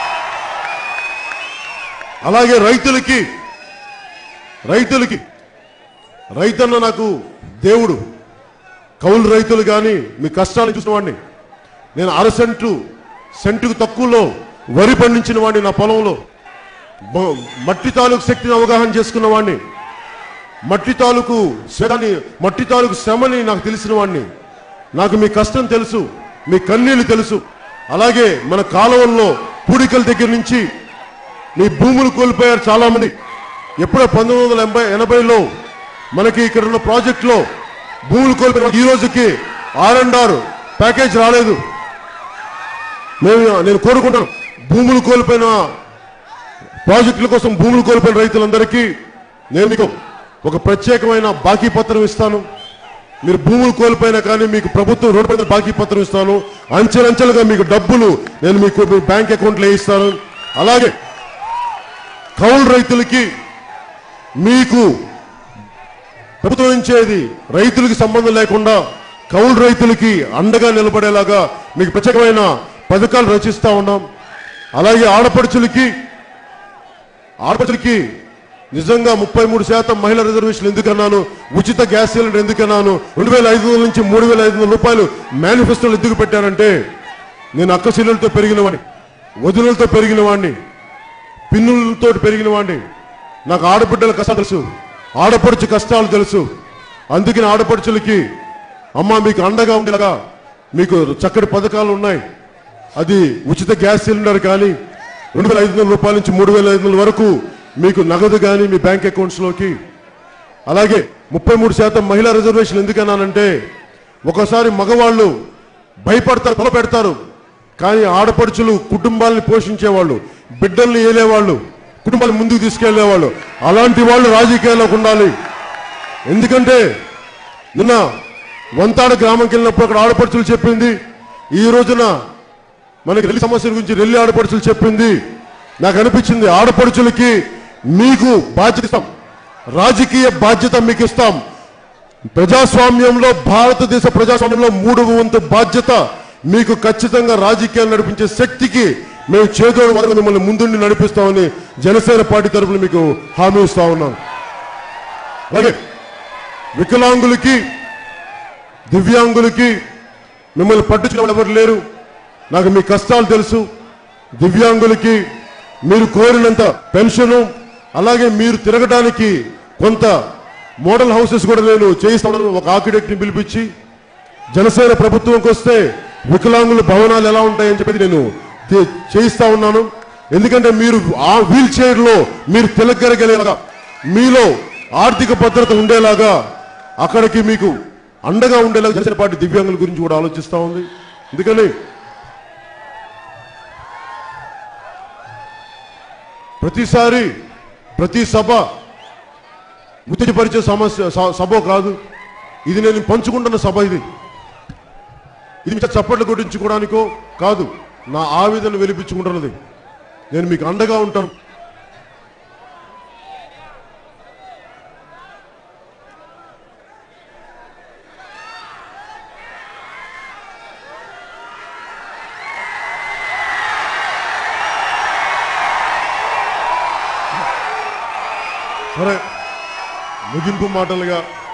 Speaker 2: అలాగే రైతులకి రైతులకి రైతన్న నాకు దేవుడు. కౌలు రైతులు కానీ మీ కష్టాలు చూసిన వాడిని, నేను అర సెంటు సెంటుకు తక్కువలో వరి పండించిన వాడిని, నా పొలంలో మట్టి తాలూకు శక్తిని అవగాహన చేసుకున్న వాడిని, మట్టి తాలూకు శ్రమని మట్టి తాలూకు శ్రమని నాకు తెలిసిన వాడిని. నాకు మీ కష్టం తెలుసు, మీ కన్నీళ్లు తెలుసు. అలాగే మన కాలువల్లో పూడికల దగ్గర నుంచి మీ భూములు కోల్పోయారు చాలా మంది. ఎప్పుడో పంతొమ్మిది వందల ఎనభై ఎనభైలో మనకి ఇక్కడ ఉన్న ప్రాజెక్టులో భూములు కోల్పోయిన ఈ రోజుకి ఆర్ అండ్ ఆర్ ప్యాకేజ్ రాలేదు. మేము నేను కోరుకుంటాను, భూములు కోల్పోయిన ప్రాజెక్టుల కోసం భూములు కోల్పోయిన రైతులందరికీ నేను మీకు ఒక ప్రత్యేకమైన బాకీ పత్రం ఇస్తాను. మీరు భూములు కోల్పోయినా కానీ మీకు ప్రభుత్వం రోడ్డు పైన బాకీ పత్రం ఇస్తాను. అంచెలంచెలుగా మీకు డబ్బులు నేను మీకు బ్యాంక్ అకౌంట్లో వేయిస్తాను. అలాగే కౌలు రైతులకి మీకు ప్రభుత్వం ఇచ్చేది రైతులకి సంబంధం లేకుండా కౌలు రైతులకి అండగా నిలబడేలాగా మీకు ప్రత్యేకమైన పథకాలు రచిస్తా ఉన్నాం. అలాగే ఆడపడుచులకి ఆడపడుచులకి నిజంగా ముప్పై మూడు శాతం మహిళా రిజర్వేషన్ ఎందుకన్నాను, ఉచిత గ్యాస్ సిలిండర్ ఎందుకన్నాను, రెండు వేల ఐదు వందల నుంచి మూడు వేల ఐదు వందల రూపాయలు మేనిఫెస్టోలు ఎందుకు పెట్టానంటే, నేను అక్క చెల్లెలతో పెరిగిన వాడిని, వదినలతో పెరిగిన వాడిని, పిన్నులతో పెరిగిన వాడిని. నాకు ఆడబిడ్డల కష్టాలు తెలుసు, ఆడపడుచు కష్టాలు తెలుసు. అందుకని ఆడపడుచులకి అమ్మ మీకు అండగా ఉండేలాగా మీకు చక్కటి పథకాలు ఉన్నాయి. అది ఉచిత గ్యాస్ సిలిండర్ కానీ, రెండు వేల ఐదు వందల రూపాయల నుంచి మూడు వేల ఐదు వందల వరకు మీకు నగదు కానీ మీ బ్యాంక్ అకౌంట్స్లోకి. అలాగే ముప్పై మూడు శాతం మహిళా రిజర్వేషన్ ఎందుకన్నానంటే, ఒకసారి మగవాళ్ళు భయపడతారు, తల పెడతారు, కానీ ఆడపడుచులు కుటుంబాలను పోషించేవాళ్ళు, బిడ్డల్ని ఏలేవాళ్ళు, కుటుంబాలు ముందుకు తీసుకెళ్లేవాళ్ళు, అలాంటి వాళ్ళు రాజకీయాల్లోకి ఉండాలి. ఎందుకంటే నిన్న వంతాడ గ్రామంకి వెళ్ళినప్పుడు అక్కడ ఆడపడుచులు చెప్పింది, ఈ రోజున మనకి రెల్లి సమస్యల గురించి రెల్లి ఆడపడుచులు చెప్పింది. నాకు అనిపించింది, ఆడపడుచులకి మీకు బాధ్యత ఇస్తాం, రాజకీయ బాధ్యత మీకు ఇస్తాం. ప్రజాస్వామ్యంలో, భారతదేశ ప్రజాస్వామ్యంలో మూడవ వంతు బాధ్యత మీకు ఖచ్చితంగా రాజకీయాలు నడిపించే శక్తికి మేము చేదోడు వరకు మిమ్మల్ని ముందుండి నడిపిస్తామని జనసేన పార్టీ తరఫున మీకు హామీ ఇస్తా ఉన్నాం. అలాగే వికలాంగులకి, దివ్యాంగులకి మిమ్మల్ని పట్టించుకునే ఎవరు లేరు. నాకు మీ కష్టాలు తెలుసు. దివ్యాంగులకి మీరు కోరినంత పెన్షను, అలాగే మీరు తిరగడానికి కొంత మోడల్ హౌసెస్ కూడా నేను చేయిస్తాను. ఒక ఆర్కిటెక్ట్ని పిలిపించి జనసేన ప్రభుత్వంకి వస్తే వికలాంగుల భవనాలు ఎలా ఉంటాయని చెప్పి నేను చేయిస్తా ఉన్నాను. ఎందుకంటే మీరు ఆ వీల్ చైర్ లో మీరు తిరగగలిగేలాగా, మీలో ఆర్థిక భద్రత ఉండేలాగా, అక్కడికి మీకు అండగా ఉండేలాగా జనసేన పార్టీ దివ్యాంగుల గురించి కూడా ఆలోచిస్తా ఉంది. ఎందుకని ప్రతిసారి ప్రతి సభ ఉత్తేజపరిచే సమస్య సభ కాదు ఇది. నేను పంచుకుంటున్న సభ ఇది. ఇది చప్పట్లు కొట్టించుకోవడానికో కాదు, నా ఆవేదన వెలిపించుకుంటున్నది. నేను మీకు అండగా ఉంటాను. సరే, ముగింపు మాటలుగా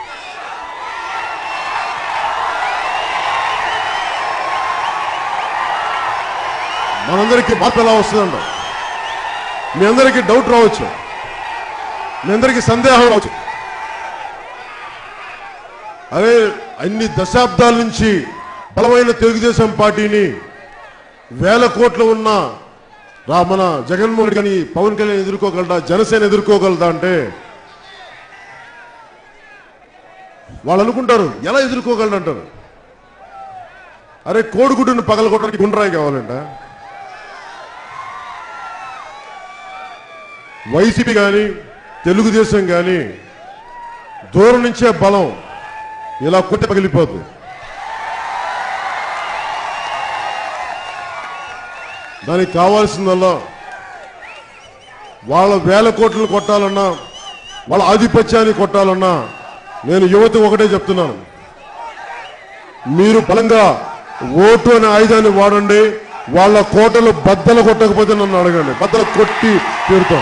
Speaker 2: మనందరికీ మార్పు ఎలా వస్తుందంట, మీ అందరికీ డౌట్ రావచ్చు, మీ అందరికీ సందేహం రావచ్చు. అదే అన్ని దశాబ్దాల నుంచి బలమైన తెలుగుదేశం పార్టీని వేల కోట్లు ఉన్న రా మన జగన్మోహన్ రెడ్డి కానీ పవన్ కళ్యాణ్ ఎదుర్కోగలదా, జనసేన ఎదుర్కోగలదా అంటే వాళ్ళు అనుకుంటారు ఎలా ఎదుర్కోగలడు అంటారు. అరే కోడిగుడ్డును పగలగొట్టడానికి గుండ్రాయి కావాలంట. వైసీపీ కానీ తెలుగుదేశం కానీ దూరం నుంచే బలం ఇలా కొట్టి పగిలిపోతుంది. దానికి కావాల్సిందల్లా వాళ్ళ వేల కోట్లు కొట్టాలన్నా, వాళ్ళ ఆధిపత్యాన్ని కొట్టాలన్నా నేను యువత ఒకటే చెప్తున్నాను, మీరు బలంగా ఓటు అనే ఆయుధాన్ని వాడండి. వాళ్ళ కోటలు బద్దలు కొట్టకపోతే నన్ను అడగండి, బద్దలు కొట్టి తీరుతాం.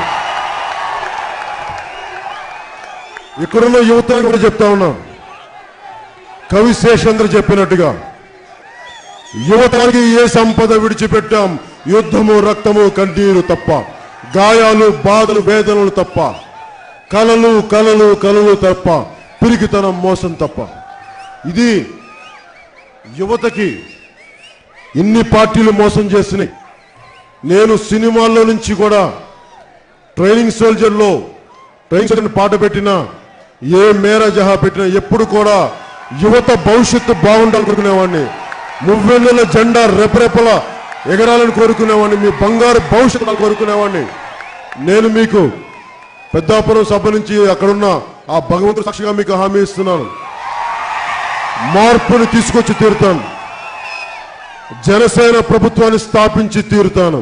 Speaker 2: ఇక్కడున్న యువతని కూడా చెప్తా ఉన్నాం, కవి శేషేంద్ర చెప్పినట్టుగా యువతకి ఏ సంపద విడిచిపెట్టాం, యుద్ధము రక్తము కన్నీరు తప్ప, గాయాలు బాధలు వేదనలు తప్ప, కలలు కలలు కలలు తప్ప, పిరికితనం మోసం తప్ప. ఇది యువతకి ఇన్ని పార్టీలు మోసం చేసినాయి. నేను సినిమాల్లో నుంచి కూడా ట్రైనింగ్ సోల్జర్లో ట్రైనింగ్ సోల్జర్ పాట పెట్టినా, ఏ మేరా జహా పెట్టినా ఎప్పుడు కూడా యువత భవిష్యత్తు బాగుండాలనుకునేవాడిని, మువ్వెన్నెల జెండా రెపరెపల ఎగరాలని కోరుకునేవాడిని, మీ బంగారు భవిష్యత్తు కోరుకునేవాడిని. నేను మీకు పెద్దాపురం సభ నుంచి అక్కడున్న ఆ భగవంతుడు సాక్షిగా మీకు హామీ ఇస్తున్నాను, మార్పుని తీసుకొచ్చి తీరుతాను, జనసేన ప్రభుత్వాన్ని స్థాపించి తీరుతాను.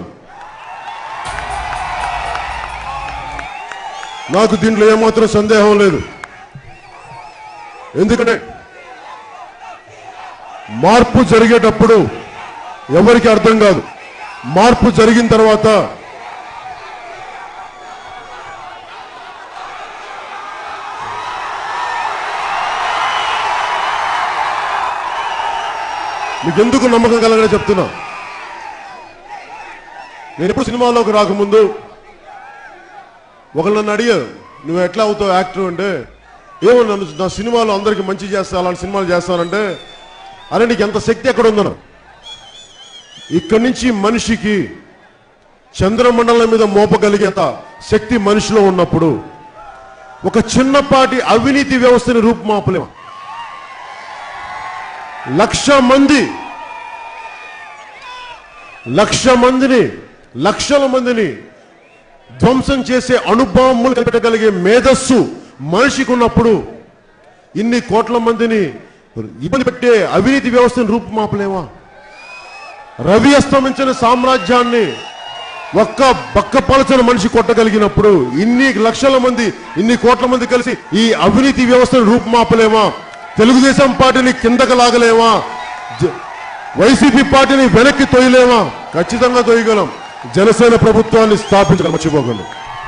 Speaker 2: నాకు దీంట్లో ఏమాత్రం సందేహం లేదు. ఎందుకంటే మార్పు జరిగేటప్పుడు ఎవరికి అర్థం కాదు, మార్పు జరిగిన తర్వాత మీకు ఎందుకు నమ్మకం కలగనే చెప్తున్నా. నేను ఎప్పుడు సినిమాలోకి రాకముందు ఒకళ్ళు నన్ను అడిగారు, నువ్వు ఎట్లా అవుతావు యాక్టర్ అంటే, ఏమో నన్ను నా సినిమాలో అందరికీ మంచి చేస్తా, అలాంటి సినిమాలు చేస్తానంటే, అరే నీకు ఎంత శక్తి ఎక్కడ ఉందన్న. ఇక్కడి నుంచి మనిషికి చంద్రమండలం మీద మోపగలిగేంత శక్తి మనిషిలో ఉన్నప్పుడు ఒక చిన్నపాటి అవినీతి వ్యవస్థని రూపుమాపలేము. లక్ష మంది లక్ష మందిని లక్షల మందిని ధ్వంసం చేసే అణుబాంబులు కనిపెట్టగలిగే మేధస్సు మనిషికి ఉన్నప్పుడు ఇన్ని కోట్ల మందిని ఇబ్బంది పెట్టే అవినీతి వ్యవస్థను రూపుమాపలేమా? రవి అస్తమించిన సామ్రాజ్యాన్ని ఒక్క బక్క పలచన మనిషి కొట్టగలిగినప్పుడు ఇన్ని లక్షల మంది ఇన్ని కోట్ల మంది కలిసి ఈ అవినీతి వ్యవస్థను రూపుమాపలేమా? తెలుగుదేశం పార్టీని కిందకు లాగలేమా? వైసీపీ పార్టీని వెనక్కి తొయ్యలేమా? ఖచ్చితంగా తొయ్యగలం. జనసేన ప్రభుత్వాన్ని స్థాపించగలం, మర్చిపోగలం.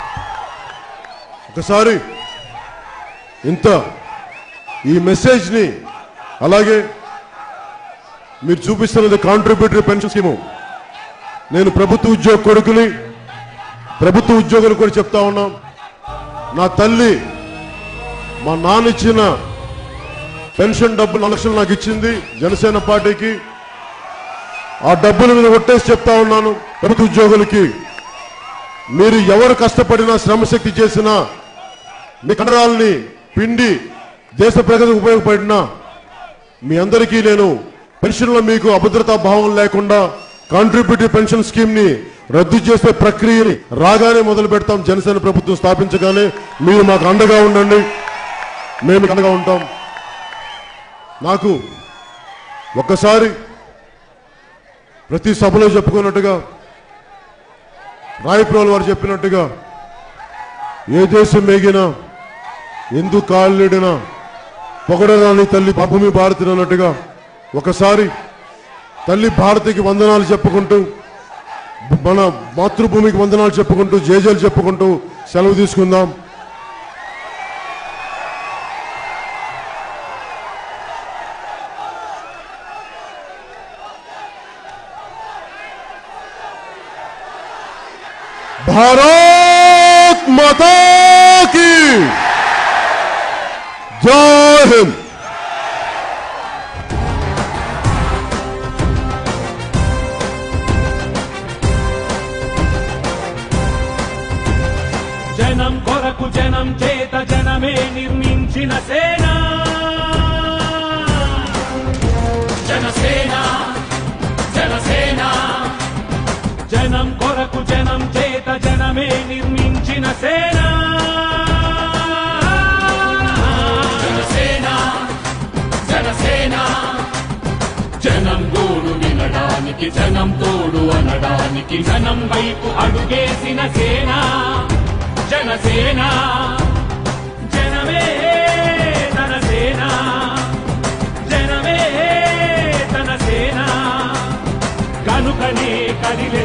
Speaker 2: ఒకసారి ఇంత ఈ మెసేజ్ని, అలాగే మీరు చూపిస్తున్నది కాంట్రిబ్యూటరీ పెన్షన్ స్కీము. నేను ప్రభుత్వ ఉద్యోగ కొడుకుని, ప్రభుత్వ ఉద్యోగులు కూడా చెప్తా ఉన్నాం, నా తల్లి మా నాన్న ఇచ్చిన పెన్షన్ డబ్బులు నాలుగు లక్షలు నాకు ఇచ్చింది జనసేన పార్టీకి. ఆ డబ్బులు మీద ఒట్టేసి చెప్తా ఉన్నాను ప్రభుత్వ ఉద్యోగులకి, మీరు ఎవరు కష్టపడినా శ్రమశక్తి చేసినా మీ కండరాలని పిండి దేశ ప్రగతికి ఉపయోగపడినా మీ అందరికీ నేను పెన్షన్లో మీకు అభద్రతా భావం లేకుండా కాంట్రిబ్యూటరీ పెన్షన్ స్కీమ్ ని రద్దు చేసే ప్రక్రియని రాగానే మొదలు పెడతాం. జనసేన ప్రభుత్వం స్థాపించగానే మీరు మాకు అండగా ఉండండి, మేము అండగా ఉంటాం. నాకు ఒక్కసారి ప్రతి సభలో చెప్పుకున్నట్టుగా, రాయప్రోలు వారు చెప్పినట్టుగా, ఏ దేశం మేగినా ఎందుకు కాళ్ళిడినా పొగడరాని తల్లి భూమి భారతి అన్నట్టుగా ఒకసారి తల్లి భారతికి వందనాలు చెప్పుకుంటూ, మన మాతృభూమికి వందనాలు చెప్పుకుంటూ, జేజేలు చెప్పుకుంటూ సెలవు తీసుకుందాం. भारत माता की जय हिंद।
Speaker 1: జనం చేత జనమే నిర్మించిన సేన జనసేన జనసేన జనం కొరకు జనం చేత జనమే నిర్మించిన సేన జనసేన జనసేన జనం గోడు వినడానికి జనం తోడు అనడానికి జనం వైపు అడుగేసిన సేన జనసేన జనమే తన సేన జనమే తన సేన కనుకనే కదిలే